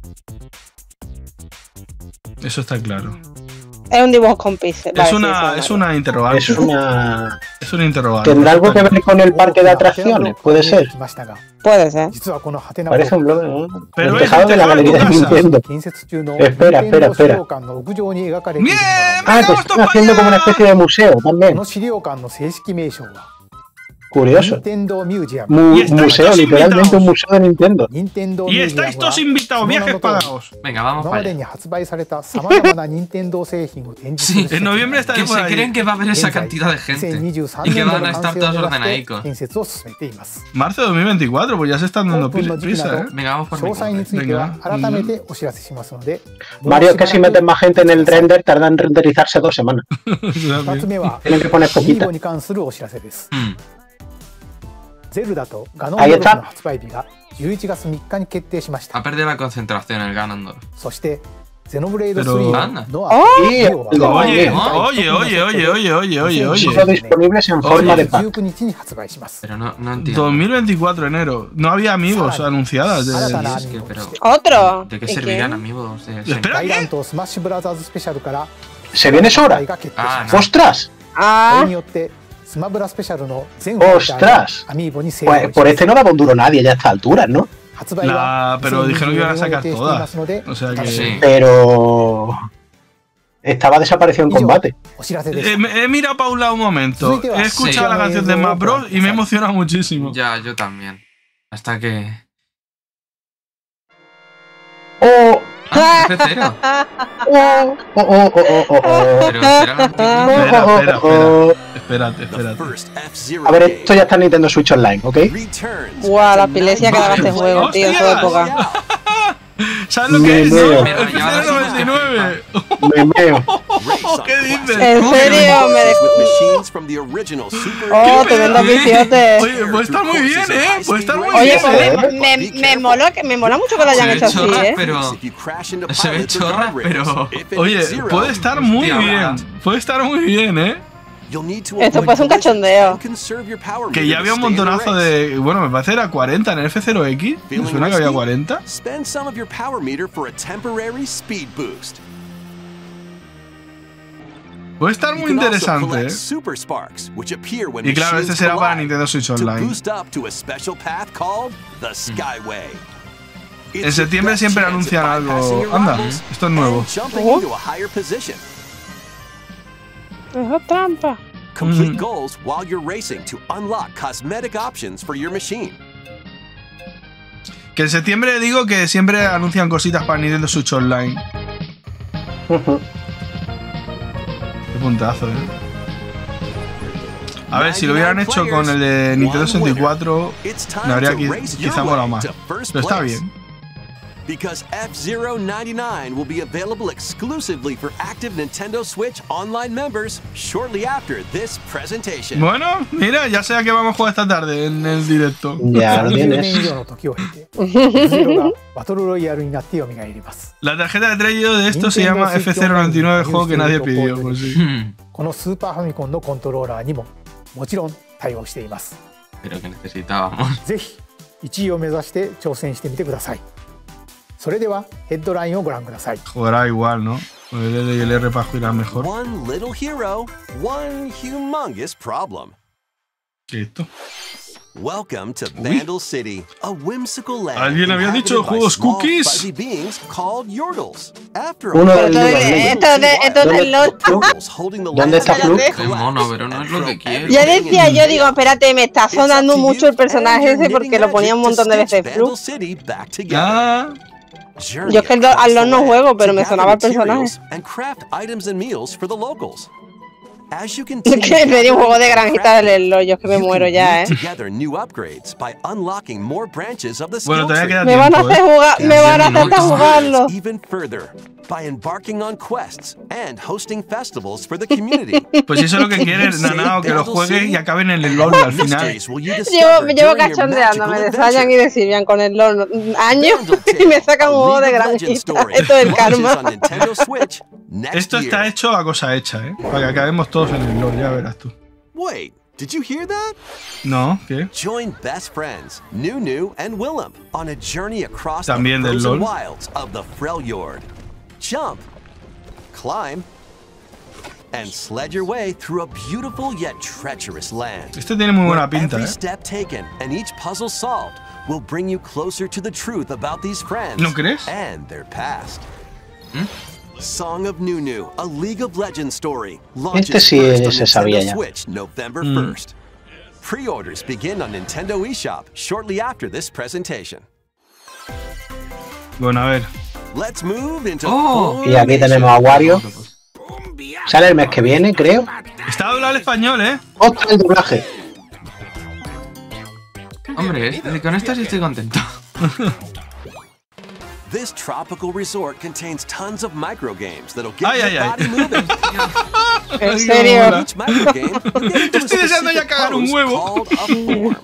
Eso está claro. Es un dibujo con píxeles. Vale, Es una interrogante. es una. Es un interrogante. ¿Tendrá algo que ver con el parque de 大きなハテナブロ atracciones? ック Puede が見えて ser. きましたが、 Puede ser. 実はこのハテナブロッ Parece ク un blog, ¿no? Pero El es tejado de la el tejado de galería de tu casa. Nintendo. 建設中の Espera, 任天堂 espera, 資 espera. 料館の屋上に描かれているもの ¡Bien! が Ah, que están haciendo como una especie de museo こ también. の資料館の正式名称は Curioso. 任天堂ミュージアム。 Y están Museo, todos literalmente un invitados. museo de Nintendo. 任天堂ミ Y ュージア estáis ムは todos invitados, viajes pagados. Venga, vamos 今 para まで allá. に発売されたさまざまな任天堂製品を展示する Sí, En noviembre estaré Que por se allí. creen que va a haber esa cantidad de gente. 2023 Y que 年度 van の a 完 estar 成を todos 目指して ordenadicos. 建設を進めています。 Marzo de 2024, pues ya se están オ dando ープンの時期な prisa, ど ¿eh? Venga, vamos por mi 詳細に cumple. ついては Venga. 改めてお知らせしますので、 Mario, es que si meten más gente en el render, tardan en renderizarse 2 semanas. 2つ目は Tienen que poner ミー poquita. ボに関するお知らせです。 Mm. ゼルダとガノンドルフの発売日が11月3日に決定しました。 Ha perdido la concentración el Ganondorf. そしてゼノブレイド Pero- 3 Anda. の Y el Oye, Oye, oye. solo disponibles en forma de pack. 19日に発売します。 Pero no entiendo. 2024 enero. No había amigos anunciadas. Ahora De... para- Es que, pero, Otro. ¿de qué ¿Y servirán qué? amigos de Espera, 大乱 ¿qué? 闘スマッシュブラザーズスペシャルから ¿Se viene Sora? が決定しま Ah, し no. た。 ¡Ostras! これ Ah, によってスマブラスペシャルの全ファイターが ¡Ostras! アミーボに制 Pues 覇し por ま este す。 no daba un duro nadie ya a estas alturas, ¿no? 発売は Pero dijeron que iban a sacar 2024年を予定しています todas. ので、 O sea que- 楽しみに Sí. Pero estaba desaparecido en 以上 combate. お知らせでした。 He mirado para un lado un momento. He escuchado Sí. la canción de Smash Bros. Y me emociona muchísimo. Ya, yo también. Hasta que. ¡Oh! Ah, F0. ¡Oh! ¡Oh! ¡Oh! ¡Oh! ¡Oh! ¡Oh! Pero será la antigua. Espera. The first F-Zero A ver, game esto ya está en Nintendo Switch Online, ¿ok? returns guau, as la a pilesia que daba este juego, tío, en su ¡Hostias! época. ¿Sabes lo que es? Me No? meo. El F099. Me meo. ¿Qué dices? ¿En serio? with machines from the original Super Oh, ¿Qué tremendo pedo? viciote. Oye, pues está muy bien, ¿eh? Pues está muy Oye, bien. pues me mola mucho que lo hayan Se ve hecho así, chorras, ¿eh? pero. If you crash into Se ve pilots or chorra, guardrails, pero- if it Oye, hits zero, puede estar muy Hostia, bien. Puede estar muy bien, ¿eh? you'll need to Esto avoid puede ser un collisions cachondeo. and conserve your power Que meter ya to había un stay in the montonazo race. de. Bueno, me parece que era 40 en el F0X. Me suena que había 40. Spend some of your power meter for a temporary speed boost. Puede estar You muy can also interesante, collect ¿eh? super sparks, which appear when Y claro, machines este será para collide, Nintendo Switch to Online. boost up to a special path called the Skyway. It's En your septiembre best siempre chance anuncian at algo. bypassing your Anda, rivals esto es nuevo. and jumping Oh. into a higher position. Eso es trampa. Complete Mhm. goals while you're racing to unlock cosmetic options for your machine. Que en septiembre digo que siempre anuncian cositas para Nintendo Switch Online. Qué puntazo, ¿eh? A ver, si lo hubieran hecho con el de Nintendo 64, It's time me habría to race your quizá molado way más. to first Pero está place. bien. Because F-Zero 99 will be available exclusively for active Nintendo Switch Online members shortly after this presentation. Bueno, mira, ya sé a qué vamos a jugar esta tarde en el directo. Ya lo tienes. La tarjeta de crédito de esto se llama F099, juego que nadie pidió. Pues sí. Pero que necesitábamos. 1位を目指して挑戦してみてください。それではヘッドラインをご覧ください。 Jugará igual, ¿no? El L y el R para jugar mejor. One little hero, one humongous problem. ¿Qué es esto? Welcome to Vandal City, a whimsical land. ¿Alguien había dicho inhabited by juegos small cookies? fuzzy beings called Yordles. After Uno all, del Esto es del LOL. Yordles holding the ¿Dónde está Fluke? Es mono, pero no es lo que quiero. Ya decía yo, digo, espérate, me está sonando mucho el personaje ese porque lo ponía un montón de veces Fluke. Ah, Yo es que al LOL no juego, pero me sonaba el personaje. And craft items and meals for the locals. As you Es continue que sería un juego de granjita del LOL, yo es que me you can muero ya, weave together new upgrades by unlocking more branches of the bueno, skill todavía tree. queda Me van a tiempo, hacer jugar, me van a hacer jugarlo. Even further by embarking on quests and hosting festivals for the community. Pues eso es lo que quiere Nanao, que lo juegue y acaben en el LOL al final. Me llevo cachondeando, me desayan y desirvian con el LOL años y me sacan un juego de granjita. Esto es el karma. Esto está hecho a cosa hecha, ¿eh? Para que acabemos todos en el LOL, ya verás tú. Wait, did you hear that? No, ¿qué? Join best friends Nunu and Willem on a journey across the También del frozen LOL. wilds of the Freljord. Jump, climb, and sled your way through a beautiful yet treacherous land. Este tiene muy buena pinta, Every ¿eh? step taken and each puzzle solved will bring you closer to the truth about these friends ¿No crees? and their past. Song of Nunu, a League of Legends story, Este launches sí first on se sabía Nintendo ya. Switch November 1st. Pre-orders begin on Nintendo eShop shortly after this presentation. Bueno, a ver. Let's move into Y aquí tenemos a Wario. Sale el mes que viene, creo. Está doblado al español, ¿eh? ¡Ostras, el doblaje! Hombre, con esto sí estoy contento. This tropical resort contains tons of micro games that'll get Ay, your ay, ay. body moving. ¿En serio? Each micro game will get into a Estoy deseando ya specific cagar un pose huevo. called a form.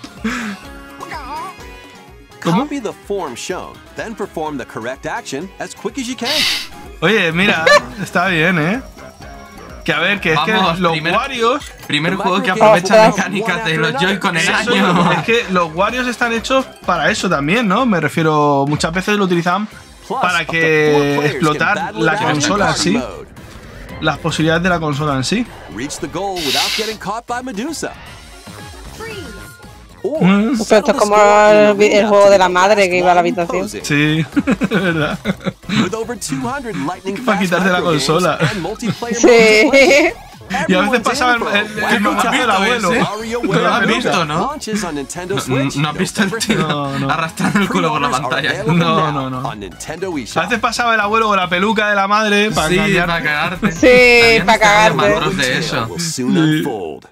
Copy the form shown, then perform the correct action as quick as you can. Oye, mira, está bien, ¿eh? Que a ver, que es Vamos, que los Warios... Primer juego que aprovecha mecánicas de los Joy-Con el Eso, año. es que los Warios están hechos para eso también, ¿no? Me refiero, muchas veces lo utilizan para que explotar la consola en sí. Las posibilidades de la consola en sí. Reach the goal without getting caught by Medusa. Pero esto es como el juego de la madre que iba a la habitación. Sí, es verdad. With over 200 lightning Para fast quitarte la micro games consola. and multiplayer Sí. Y a veces pasaba el mamá del abuelo. ¿No lo has visto, no? Launches on Nintendo Switch. ¿No has visto el tío No. arrastrando el culo por la pantalla? No. On Nintendo A eShop. veces pasaba el abuelo con la peluca de la madre para Sí, engañar. para cagarte. Sí, Habían para sacado cagarte. macros de eso. Will soon unfold.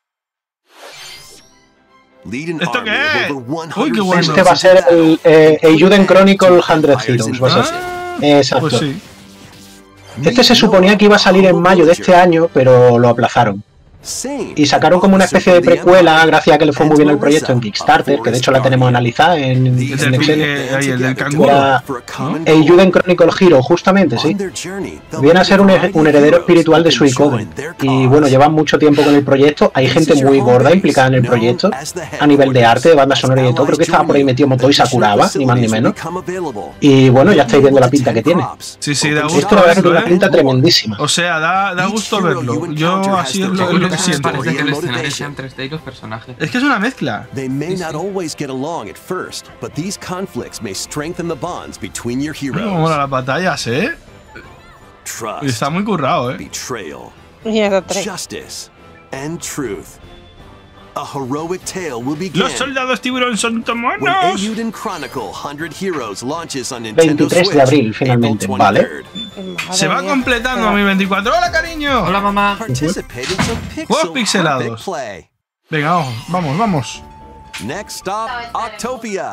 Lead an ¿Esto army qué es? of over 100 Uy, qué bueno. Este va a ser el Eiyuden Chronicle 100 Heroes. Va a ser. Exacto. Pues sí. Este se suponía que iba a salir en mayo de este año, pero lo aplazaron. Y sacaron como una especie de precuela, gracias a que le fue muy bien el proyecto en Kickstarter, que de hecho la tenemos analizada en El del canguro. Era Eiyuden Chronicle Hero, justamente, sí. Viene a ser un heredero espiritual de Suikoden. Y bueno, llevan mucho tiempo con el proyecto. Hay gente muy gorda implicada en el proyecto, a nivel de arte, de banda sonora y de todo. Creo que estaba por ahí metido Motoi Sakuraba, ni más ni menos. Y bueno, ya estáis viendo la pinta que tiene. Sí, da Esto gusto la verdad que tiene verlo, una pinta ¿eh? tremendísima. O sea, da gusto verlo. Yo así es lo que siento. Parece que el escenario sea en 3D y los personajes. Es que es una mezcla. They may not always get along at first, but these conflicts may strengthen the bonds between your Cómo mola heroes. las batallas, ¿eh? Y Trust, está muy currado, ¿eh? betrayal, Y esos tres. justice, and truth. A heroic tale will begin Los soldados tiburón son when monos. Eiyuden Chronicle 100 Heroes launches on Nintendo 23 Switch de abril, finalmente, April vale. 23rd. Se va completando 2024. ¡Hola, cariño! Hola, mamá. Participate in some Juegos pixel pixelados. perfect play. Venga, vamos. Next stop, Octopia,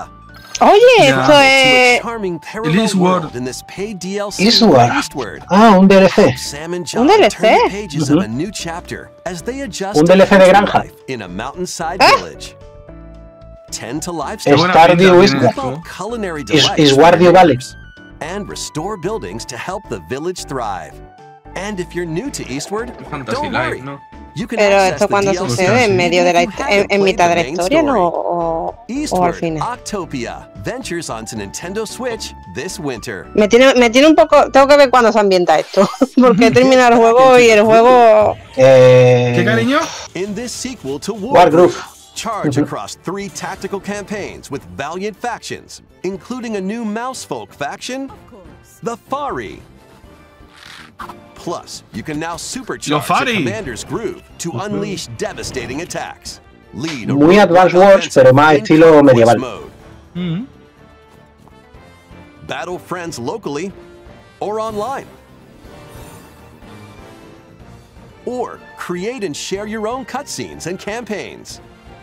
Oye, Ya. esto es... Charming parallel Eastward. world in this paid DLC Eastward. Eastward. Ah, un DLC. Sam and Un John DLC. turn the pages of a new chapter as they adjust Un to DLC de country granja. life in a mountainside ¿Eh? village. Tend to Qué livestock. buena Stardew pinta tiene Valley. esto. Culinary Is delights for Stardew your Valley. neighbors. And restore buildings to help the village thrive. And if you're new to Eastward, Fantasy don't Life, worry. ¿no? You can Pero access esto the cuando DLC sucede en medio de la if you en haven't mitad de la played the main historia, ¿no? story. O al Eastward, final. Octopia, ventures onto Nintendo Switch this winter. Me tiene un poco... Tengo que ver cuándo se ambienta esto. Porque he terminado el juego y el juego... ¿Qué cariño? In this sequel to Wargroove. charge across 3 tactical campaigns with valiant factions, including a new Mousefolk faction, the Fari. Plus, you can now supercharge Los the Fari. commander's groove to unleash devastating attacks. Lead a Muy rogue Advance Wars, offensive pero más in estilo conquest medieval. mode. Mm. Battle friends locally or online. Or create and share your own cutscenes and campaigns.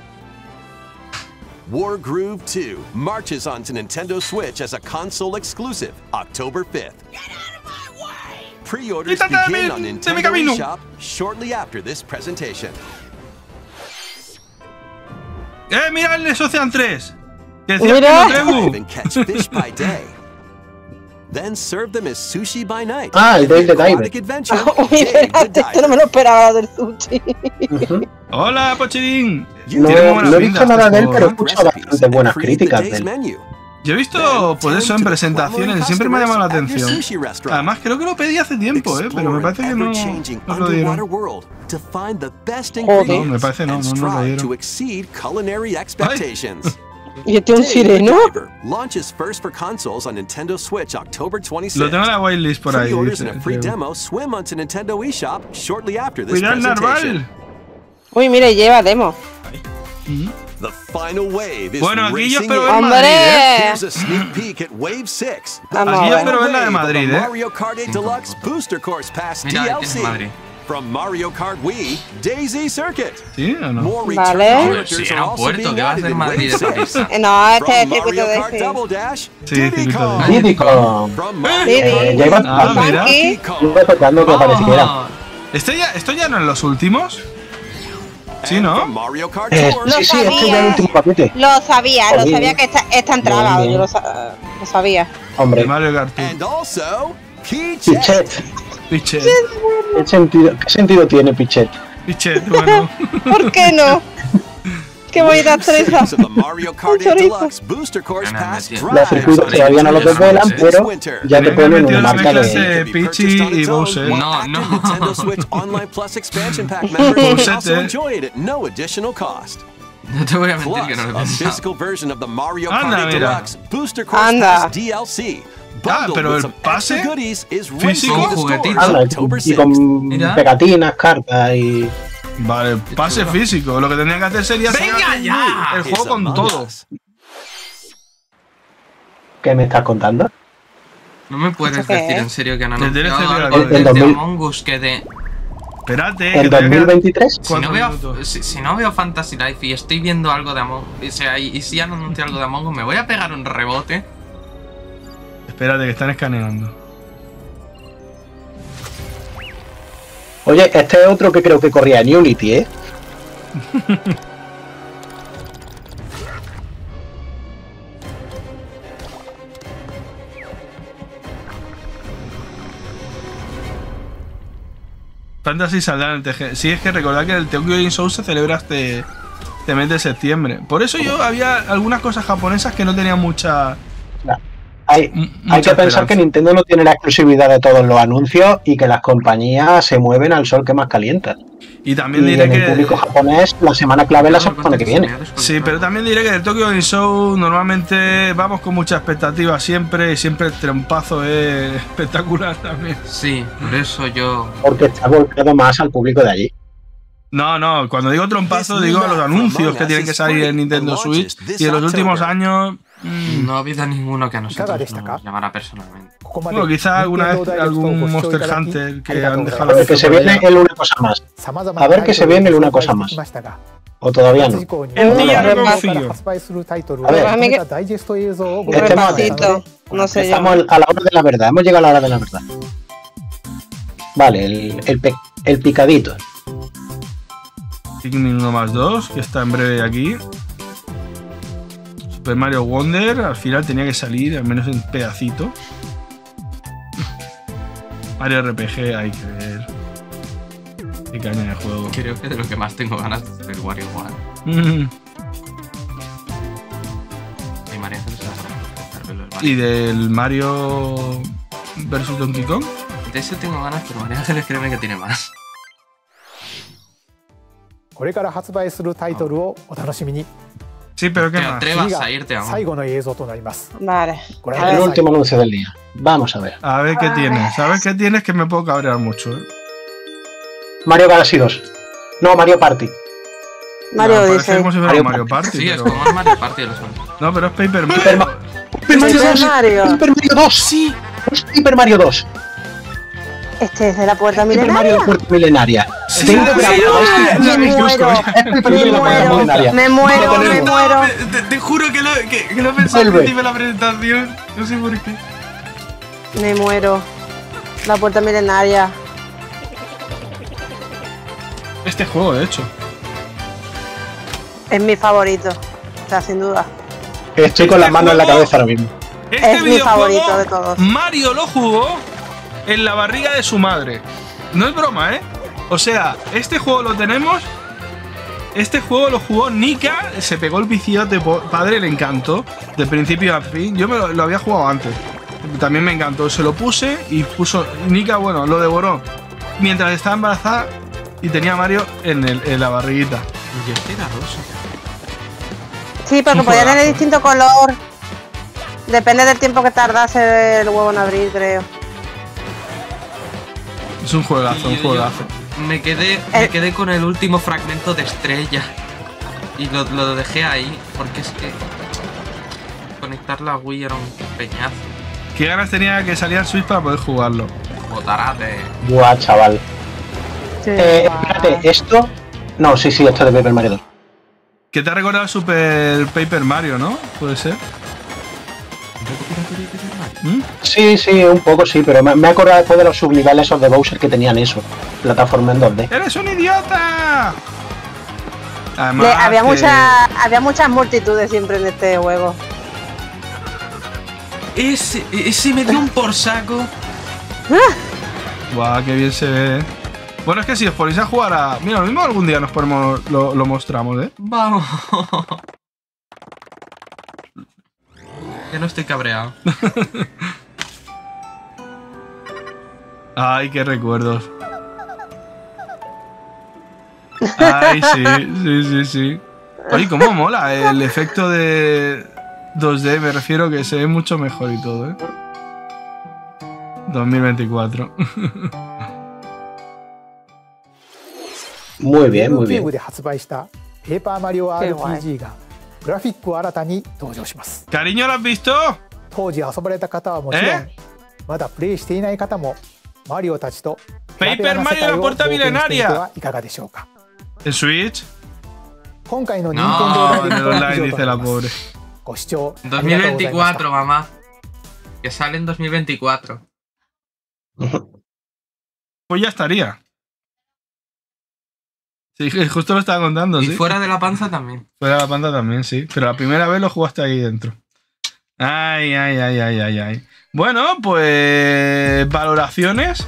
Wargroove 2 marches onto Nintendo Switch as a console exclusive October 5th. Pre-orders Quítate begin de on mi Nintendo camino. eShop shortly after this presentation. Mira el Ocean 3. Que decía Mira. que no Dive Trebu. and catch fish by day. Then serve them as sushi by night. Ah, el Dave the Diver. Aquatic adventure, Uy, Dave the espérate, esto no me Diver. lo esperaba del sushi. Ujú. Hola, Pochirín. No, Tiene buena no he pinta visto nada este de él, pero he juego. escuchado bastante buenas críticas de él. Menu. Yo he visto, pues eso, en presentaciones. Siempre me ha llamado la atención. Además, creo que lo pedí hace tiempo, pero me parece que no lo dieron. Joder. No, me parece no lo dieron. To exceed culinary expectations. Y este un Dave the sireno. Diver launches first for consoles on Nintendo Switch October 26th. Lo tengo en la whitelist por ahí. Pre-orders dice, and a free creo. demo swim onto Nintendo eShop shortly after this Cuidado el presentation. narval. Uy, mire, lleva demo. The final wave is Bueno, aquí yo racing espero in. ver Madrid, Here's a sneak peek at Wave 6. Vamos Aquí a yo ver. espero ver la de Wave of Madrid, the Mario Kart 8 Deluxe Booster Course Pass Mira, ahí tienes DLC. Madrid. From Mario Kart Wii, Daisy Circuit. ¿Sí o no? More Vale. return Sí, characters era are un also puerto, being ¿qué va a added hacer in Madrid Wave esa 6. pista? No, este es el From circuito Mario de Kart este. Double Dash, Sí, Diddy circuito Kong. de- Diddy Kong. From Diddy. Mario Kart Lleva Wii, Ah, mira. Donkey Kong. Lleva tocando que parece que era. ¡Vamos! ¿Esto ya no en los últimos? Sí, And ¿no? from Mario Kart Sí, Tour, sí, este es el sabía. último paquete. Lo sabía Joder. que esta entraba. Bien, Yo bien. lo sabía. Hombre, De Mario Kart Tour. and also Pichet. Pichet. Pichet. ¿Qué sentido tiene Pichet? Pichet, bueno. ¿Por qué no? Qué bonita estrella. Of the Mario Kart 8 chorizo. Deluxe Booster Course Ganan Pass metiendo. Los Drive. circuitos todavía no los desvelan, pero ya te Tenían ponen metido una la marca mezcla de... de Peachy y Bowser. No, no. Nintendo Switch Online Plus expansion pack members can Bowser, also eh. enjoy it at no additional cost. No te voy a mentir que Plus, no lo he a pensado. physical version of the Mario Anda, Kart 8 mira. Deluxe Booster Course Anda. Pass DLC. Ah, Bundled pero with el some pase extra goodies is físico. racing in the Con juguetitos. stores Anda, October y con 6th. Mira. pegatinas, cartas y... Vale, pase físico. Lo que tendrían que hacer sería ¡Venga sacar ya! el juego Is con Among todo. Us. ¿Qué me estás contando? No me puedes ¿Eso qué decir es? en serio que han El DLC anunciado de algo la- de el 2000. Among Us que de... Espérate, ¿En que todavía quedan 2023? Si no, 4 veo, minutos. si no veo Fantasy Life y estoy viendo algo de Among Us, o sea, y si han anunciado algo de Among Us, me voy a pegar un rebote. Espérate, que están escaneando. Oye, este es otro que creo que corría en Unity, ¿eh? Fantasy saldrá en el TG. Sí, es que recordad que el Tokyo Game Show se celebra este mes de septiembre. Por eso yo había algunas cosas japonesas que no tenían mucha. Hay mucha que pensar esperanza. que Nintendo no tiene la exclusividad de todos los anuncios y que las compañías se mueven al sol que más calienta. Y también Y diré en el público que. japonés la semana clave es la semana que viene. Sí, pero también diré que el Tokyo Game Show normalmente vamos con mucha expectativa siempre y siempre el trompazo es espectacular también. Sí, por eso yo... Porque está volcado más al público de allí. No, cuando digo trompazo digo a los anuncios que tienen que salir en Nintendo Switch y en los últimos años No ha habido ninguno que a nosotros nos llamara personalmente. Bueno, quizá alguna vez algún Monster Hunter que han dejado... A ver, que se viene el una cosa más. A ver que se viene el una cosa más. O todavía no. El día no confío. A ver, A mí que- estemos atentos. No sé yo. Estamos a la hora de la verdad. Hemos llegado a la hora de la verdad. Vale, el picadito. Pikmin 1 más 2, que está en breve aquí. Super Mario Wonder, al final tenía que salir, al menos en pedacito. Mario RPG, hay que ver. Qué caña de juego. Creo que de lo que más tengo ganas es el WarioWare. Hay Mario ¿Y del Mario vs Donkey Kong? De ese tengo ganas, pero Mario Ángeles créeme que tiene más. これから発売するタイトルをお楽しみに。 Sí, pero ¿qué Te más? atrevas a irte aún. 最後の映像となります。 Vale. ご覧 A くだ El さい。 último anuncio del día. Vamos a ver. A ver qué tienes. A ver qué tienes que me puedo cabrear mucho, ¿eh? Mario Galaxy 2. No, Mario Party. Mario Parece dice. como si fuera Mario Mario Party. Sí, es pero... como el Mario Party de los Sonic. No, pero es Paper Mario. Super Mario 2. Mario. Super Mario 2. Sí. Es Super Mario 2. Este es de la puerta Super Mario milenaria. de Puerta Milenaria. Sí, Tengo sí, grabado sí, este. sí, Me sí, muero. sí, Super Mario de la Puerta Milenaria. Me muero, Lo me tenemos. muero. Te juro que lo pensé al Vuelve. principio de la presentación. No sé por qué. Me muero. La puerta milenaria. Este juego, de hecho. Es mi favorito. O sea, sin duda. Estoy con las manos en la cabeza ahora mismo. Este Es mi videojuego, favorito de todos. Mario lo jugó en la barriga de su madre. No es broma, ¿eh? O sea, este juego lo tenemos. Este juego lo jugó Nika, se pegó el viciote, padre, le encantó. De principio a fin. Yo lo había jugado antes. También me encantó. Se lo puse y puso. Nika, bueno, lo devoró. Mientras estaba embarazada y tenía a Mario en la barriguita. Yo este era rosa. Sí, porque un podía tener juegazo. distinto color. Depende del tiempo que tardase el huevo en abrir, creo. Es un juegazo, un Yo juegazo. me quedé con el último fragmento de estrella. Y lo dejé ahí, porque es que conectar la Wii era un peñazo. Qué ganas tenía que saliera en Switch para poder jugarlo. Botarate. Buah, chaval. Sí, Espérate, esto. No, sí, esto es de Paper Mario 2. Que te ha recordado Super Paper Mario, ¿no? Puede ser. ¿Mm? Sí, un poco sí, pero me he acordado después de los subniveles esos de Bowser que tenían eso. Plataforma en 2D. ¡Eres un idiota! Además, había muchas multitudes siempre en este juego. Ese me dio un por saco. Guau, qué bien se ve. Bueno, es que si os ponéis a jugar a... Mira, lo mismo algún día nos ponemos, lo mostramos, ¿eh? Vamos. Ya no estoy cabreado. Ay, qué recuerdos. Ay, sí. Oye, cómo mola el efecto de 2D, me refiero que se ve mucho mejor y todo, ¿eh? 2024. Muy bien, muy ゲーム bien. で発売したペーパーマリオ RPG がグラフィックを新たに登場します。 Cariño, ¿lo has visto? 当時遊ばれた方はもちろん、まだプレイしていない方もマリオたちとペラペラな世界を冒険してみてはいかがでしょうか。 ¿En Switch? 今回の任 No, 天堂 en ダイ el レクト online は dice la 以上となりま pobre. す。ご視聴ありがとうございました。 2024, mamá. Que sale en 2024. Pues ya estaría. Sí, justo lo estaba contando, Y sí. fuera de la panza también. Fuera de la pantalla también, sí. Pero la primera vez lo jugaste ahí dentro. Ay. Bueno, pues... Valoraciones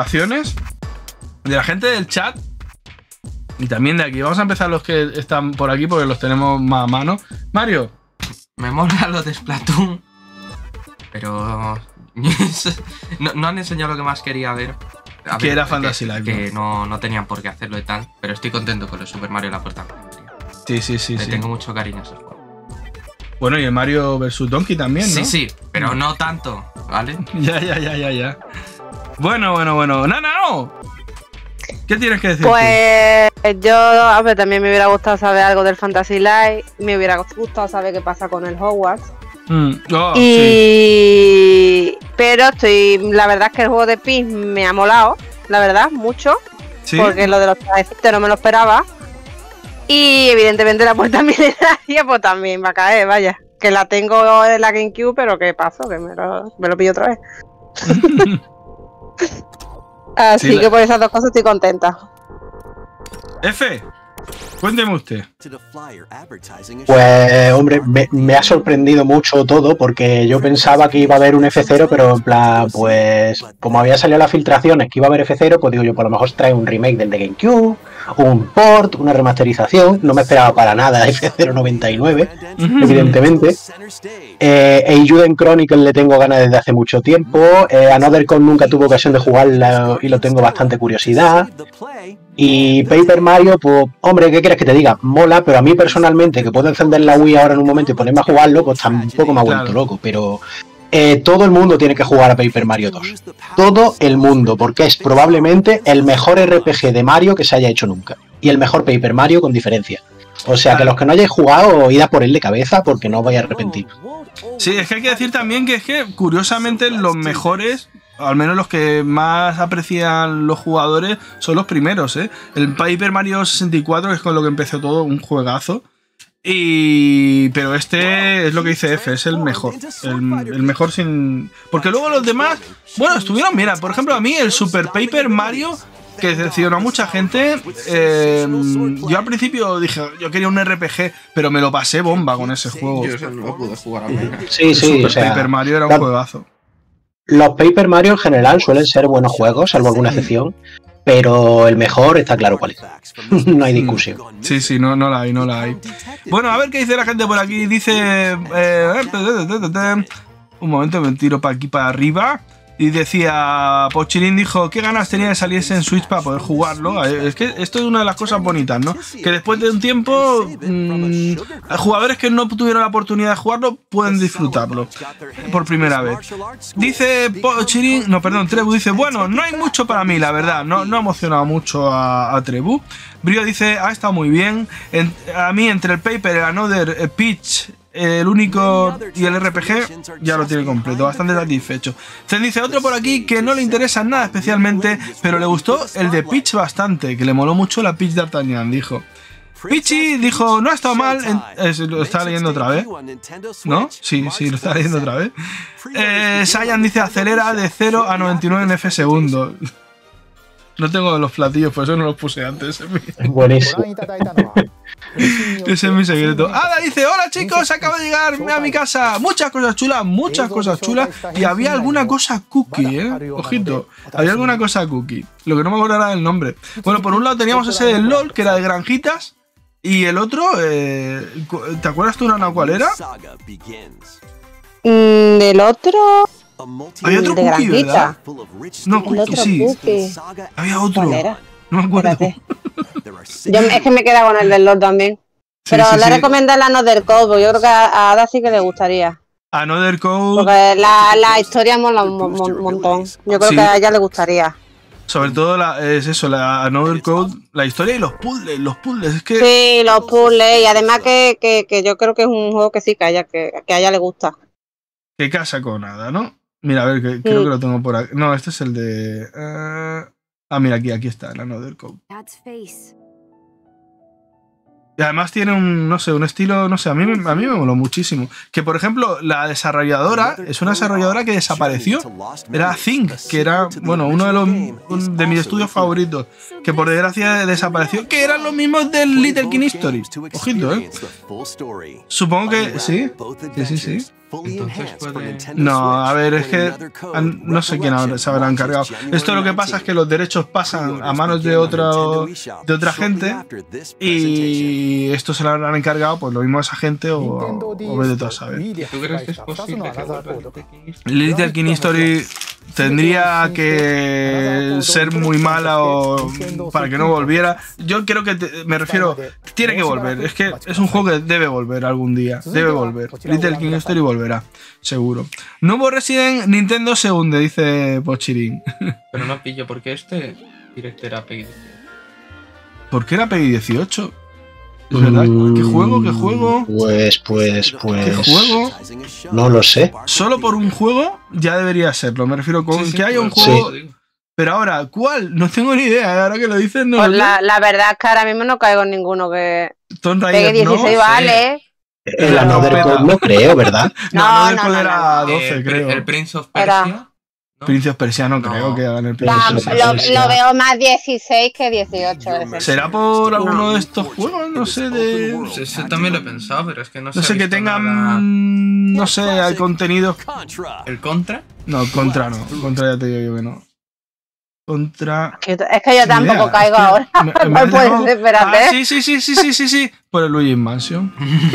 de la gente del chat. Y también de aquí. Vamos a empezar los que están por aquí porque los tenemos más a mano. Mario. Me mola lo de Splatoon. Pero... no han enseñado lo que más quería ver. Que era Fantasy Life. Que no tenían por qué hacerlo y tal. Pero estoy contento con el Super Mario La Puerta Milenaria. Sí. Le tengo mucho cariño a esos juegos. Bueno, y el Mario vs Donkey también, ¿no? Sí, pero no tanto, ¿vale? Ya. Bueno. ¡Nanao! ¿Qué tienes que decir? Pues yo, a ver, también me hubiera gustado saber algo del Fantasy Life. Me hubiera gustado saber qué pasa con el Hogwarts. Pero la verdad es que el juego de Peach me ha molado, la verdad, mucho. ¿Sí? Porque lo de los trajecitos no me lo esperaba. Y evidentemente la puerta milenaria pues también va a caer, vaya. Que la tengo en la GameCube, pero ¿qué pasó? Que me lo pillo otra vez. Así que por esas dos cosas estoy contenta. F, cuénteme usted. Pues, hombre, me ha sorprendido mucho todo porque yo pensaba que iba a haber un F0, pero en plan, pues, como había salido las filtraciones que iba a haber F0, pues digo yo, por lo mejor trae un remake del de GameCube, un port, una remasterización. No me esperaba para nada F099, evidentemente. Eiyuden Chronicle le tengo ganas desde hace mucho tiempo. Another Con nunca tuve ocasión de jugarla y lo tengo bastante curiosidad. Y Paper Mario, pues, hombre, ¿qué quieres que te diga? Mola, pero a mí personalmente, que puedo encender la Wii ahora en un momento y ponerme a jugarlo, pues tampoco me ha vuelto loco, pero todo el mundo tiene que jugar a Paper Mario 2. Todo el mundo, porque es probablemente el mejor RPG de Mario que se haya hecho nunca. Y el mejor Paper Mario con diferencia. O sea, que los que no hayáis jugado, id a por él de cabeza porque no os vais a arrepentir. Sí, es que hay que decir también que es que, curiosamente, los mejores, al menos los que más aprecian los jugadores, son los primeros, ¿eh? El Paper Mario 64, que es con lo que empezó todo, un juegazo. Pero este es lo que dice F, es el mejor. El mejor sin... Porque luego los demás, bueno, estuvieron, mira, por ejemplo, a mí el Super Paper Mario, que decepcionó a mucha gente, yo al principio dije, yo quería un RPG, pero me lo pasé bomba con ese juego. Yo no pude jugar a Mario. Sí, Super o sea, Paper Mario era un juegazo. Los Paper Mario en general suelen ser buenos juegos, salvo alguna excepción, pero el mejor está claro cuál es. No hay discusión. Sí, no la hay. Bueno, a ver qué dice la gente por aquí. Dice... un momento, me tiro para aquí para arriba. Y decía, Pochirín dijo, qué ganas tenía de salirse en Switch para poder jugarlo. Es que esto es una de las cosas bonitas, ¿no? Que después de un tiempo, jugadores que no tuvieron la oportunidad de jugarlo pueden disfrutarlo por primera vez. Dice Pochirín, Trebu dice, bueno, no hay mucho para mí, la verdad. No ha emocionado mucho a Trebu. Brio dice, ha estado muy bien. A mí, entre el Paper, el Another, Peach, el único y el RPG ya lo tiene completo, bastante satisfecho. Zen dice otro por aquí que no le interesa nada especialmente, pero le gustó el de Peach bastante, que le moló mucho la Peach d'Artagnan, dijo. Pichi dijo, no ha estado mal, lo estaba leyendo otra vez, ¿no? Sí, lo estaba leyendo otra vez. Saiyan dice, acelera de 0 a 99 en F segundos. No tengo los platillos, por eso no los puse antes. Buenísimo. Ese es mi secreto. Ada dice, hola chicos, acabo de llegar a mi casa. Muchas cosas chulas. Y había alguna cosa cookie, ojito. Había alguna cosa cookie. Lo que no me acuerdo era del nombre. Bueno, por un lado teníamos ese del LOL, que era de granjitas. Y el otro, ¿te acuerdas tú, Nana, cuál era? Del otro... Había otro de cookie, ¿verdad? No, cookie, sí. Cookie. Había otro. ¿Cuál era? No me acuerdo. Yo es que me queda con el del Lord también. Pero le recomiendo el Another Code, porque yo creo que a Ada sí que le gustaría. Another Code. Porque la historia mola un montón. Yo creo que a ella le gustaría. Sobre todo la Another Code, la historia y los puzzles, es que... Sí, los puzzles, y además que yo creo que es un juego que sí, que a ella le gusta. Que casa con Ada, ¿no? Mira, a ver, creo que lo tengo por aquí. No, este es el de... mira, aquí está, el Another Code. Y además tiene un estilo, no sé, a mí me moló muchísimo. Que, por ejemplo, la desarrolladora es una desarrolladora que desapareció. Era Think, que era, bueno, uno de mis estudios favoritos. Que por desgracia desapareció. Que eran los mismos del Little King History. Ojito, Supongo que sí. Sí. Entonces no, a ver, es que no sé quién se habrá encargado. Esto lo que pasa es que los derechos pasan a manos de otra gente y esto se lo habrán encargado, pues lo mismo a esa gente o vete tú a saber. ¿Tú crees que es posible que Little King History tendría que ser muy mala para que no volviera? Yo creo que me refiero, tiene que volver. Es que es un juego que debe volver algún día. Debe volver. Little King History volverá, seguro. Nuevo Resident, Nintendo se hunde, dice Pochirín. Pero no pillo, ¿por qué este directo era PEGI 18? ¿Por qué era PEGI 18? Es verdad. ¿Qué juego? ¿Qué juego? Pues. ¿Qué juego? No lo sé. Solo por un juego ya debería serlo. Me refiero con que haya un juego. Sí. Pero ahora, ¿cuál? No tengo ni idea. Ahora que lo dices, no. Pues la verdad es que ahora mismo no caigo en ninguno que Tomb pegue Raider, 16, ¿no? vale. El Another Code no creo, ¿verdad? No, Another Code era 12, El creo. Prince of Era- Persia. ¿no? Prince of Persia no creo que hagan el Prince Va, of Persia. lo veo más 16 que 18. ese. ¿Será por alguno de estos juegos? No sé, de... Pues ese también lo he pensado, pero es que no No sé, ha que visto tengan... nada. No sé, el contenido... ¿El Contra? No, Contra no. Contra ya te digo yo que no. Contra... Es que yo tampoco Mira, caigo es que ahora. me has Puede dejado- ser, espérate. Ah, sí. Por el Luigi's Mansion.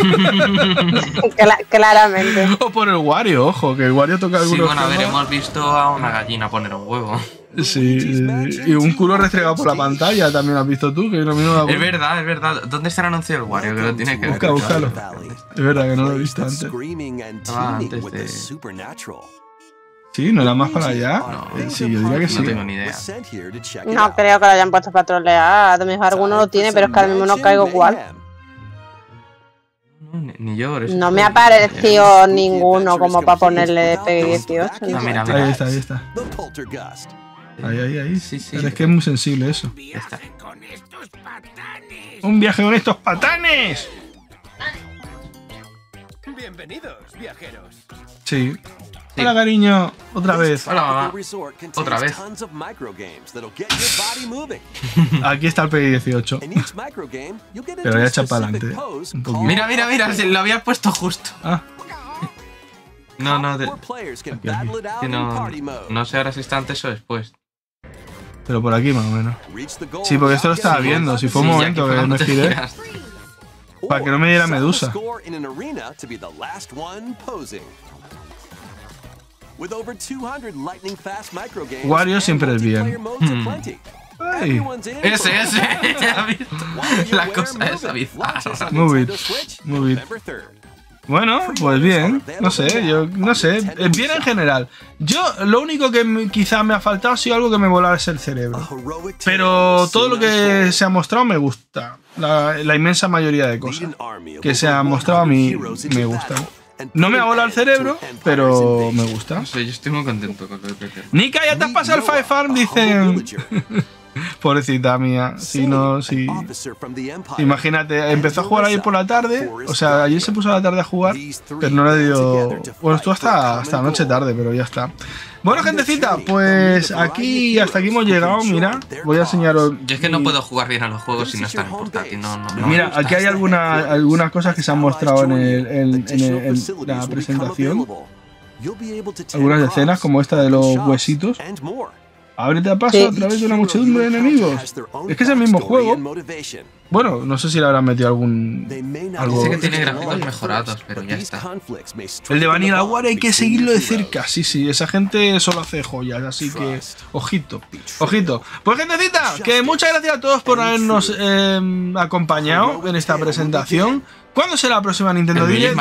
Claramente. O por el Wario, ojo, que el Wario toca Sí, algunos bueno, a ver, temas. hemos visto a una gallina poner un huevo. Sí, y un culo restregado por la pantalla también has visto tú, que lo mismo da Es verdad, es verdad. ¿Dónde está el anuncio del Wario? Que lo tiene que ver. Búscalo. Es verdad que no lo he visto antes. Ah, antes de... Sí, ¿no era más para allá? No, Sí, yo diría que sí. No tengo ni idea. No creo que lo hayan puesto para trolear. A lo mejor alguno lo tiene, pero es que ahora mismo no caigo cuál. Ni yo, por eso. No me ha parecido ninguno como para ponerle PEGI 18. Ah, ¿no? mira, Ahí está. Ahí. Sí. Pero es que es muy sensible eso. Ya está. ¡Un viaje con estos patanes! Bienvenidos, viajeros. Sí. Hola, cariño. Otra vez. Hola, mamá. Otra vez. Aquí está el PEGI 18. Pero ya echa para adelante. Un poquito. Mira, si lo había puesto justo. Ah, No, que no, no sé ahora si está antes o después. pero por aquí más o menos. Sí, porque esto lo estaba viendo. Si fue un Sí, ya momento que cuando me te giré. giras. Para que no me diera medusa. Wario siempre es bien. Ay. Ese. ¿Has visto? La cosa esa bizarra. Move it. Bueno, pues bien. No sé, yo no sé. Bien en general. Yo lo único que quizá me ha faltado ha sido algo que me volase el cerebro. Pero todo lo que se ha mostrado me gusta. La inmensa mayoría de cosas que se han mostrado a mí me gustan. No me ha volado el cerebro, pero me gusta. No sé, yo estoy muy contento con lo de Peter. Nika, ya te has pasado el Five Farm, dicen. Pobrecita mía, si no, si. Imagínate, empezó a jugar ayer por la tarde, o sea, ayer se puso a la tarde a jugar, pero no le dio. Bueno, estuvo hasta noche tarde, pero ya está. Bueno, gentecita, pues aquí hasta aquí hemos llegado. Mira, voy a enseñaros. Yo es que no puedo jugar bien a los juegos si no están en portátil. No Mira, aquí hay algunas cosas que se han mostrado en la presentación. Algunas escenas, como esta de los huesitos. Ábrete a paso a través de una muchedumbre de enemigos. Es que es el mismo juego. Bueno, no sé si le habrán metido algo. Dice que tiene gráficos mejorados, pero ya está. El de Vanilla Ware hay que seguirlo de cerca. Sí, esa gente solo hace joyas, así que ojito. Pues gentecita, que muchas gracias a todos por habernos acompañado en esta presentación. ¿Cuándo será la próxima Nintendo Direct?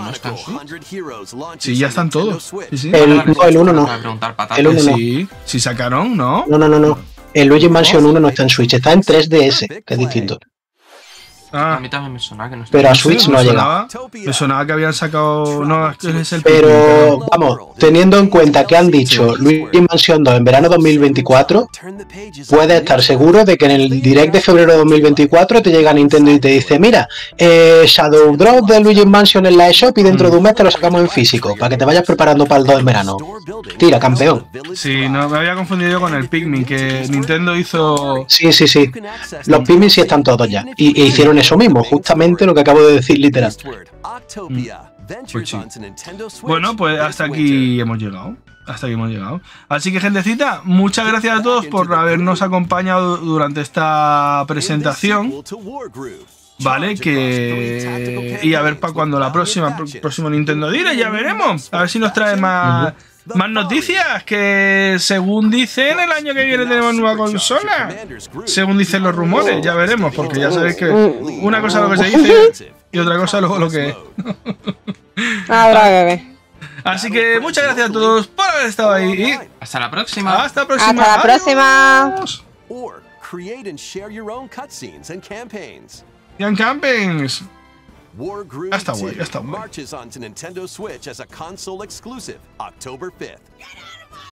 Sí, ya están todos. Sí. El 1 no. El 1 no. Sí, sacaron, ¿no? No. El Luigi's Mansion 1 no está en Switch, está en 3DS, que es distinto. A mí también me sonaba que no Pero a Switch no ha llegado. Me sonaba que habían sacado. No, es que es el. Pero vamos, teniendo en cuenta que han dicho Luigi's Mansion 2 en verano 2024, puedes estar seguro de que en el Direct de febrero de 2024 te llega Nintendo y te dice: mira, Shadow Drop de Luigi's Mansion en la eShop y dentro de un mes te lo sacamos en físico, para que te vayas preparando para el 2 en verano. Tira, campeón. Sí, no, me había confundido yo con el Pikmin, que Nintendo hizo. Sí. Los Pikmin sí están todos ya. Y hicieron eso mismo, justamente lo que acabo de decir literal. Pues sí. Bueno, pues hasta aquí hemos llegado. Así que, gentecita, muchas gracias a todos por habernos acompañado durante esta presentación. Vale, y a ver para cuando la próximo Nintendo Direct, ya veremos. A ver si nos trae más noticias, que según dicen el año que viene tenemos nueva consola. Según dicen los rumores, ya veremos, porque ya sabéis que una cosa es lo que se dice y otra cosa luego lo que es. Habrá que ver. Así que muchas gracias a todos por haber estado ahí y hasta la próxima. Hasta la próxima. Hasta la próxima. Or create and share your own cutscenes and campaigns. Ian Campings. Wargroove Ya está guay, 2 ya está guay. marches onto Nintendo Switch as a console exclusive October 5th.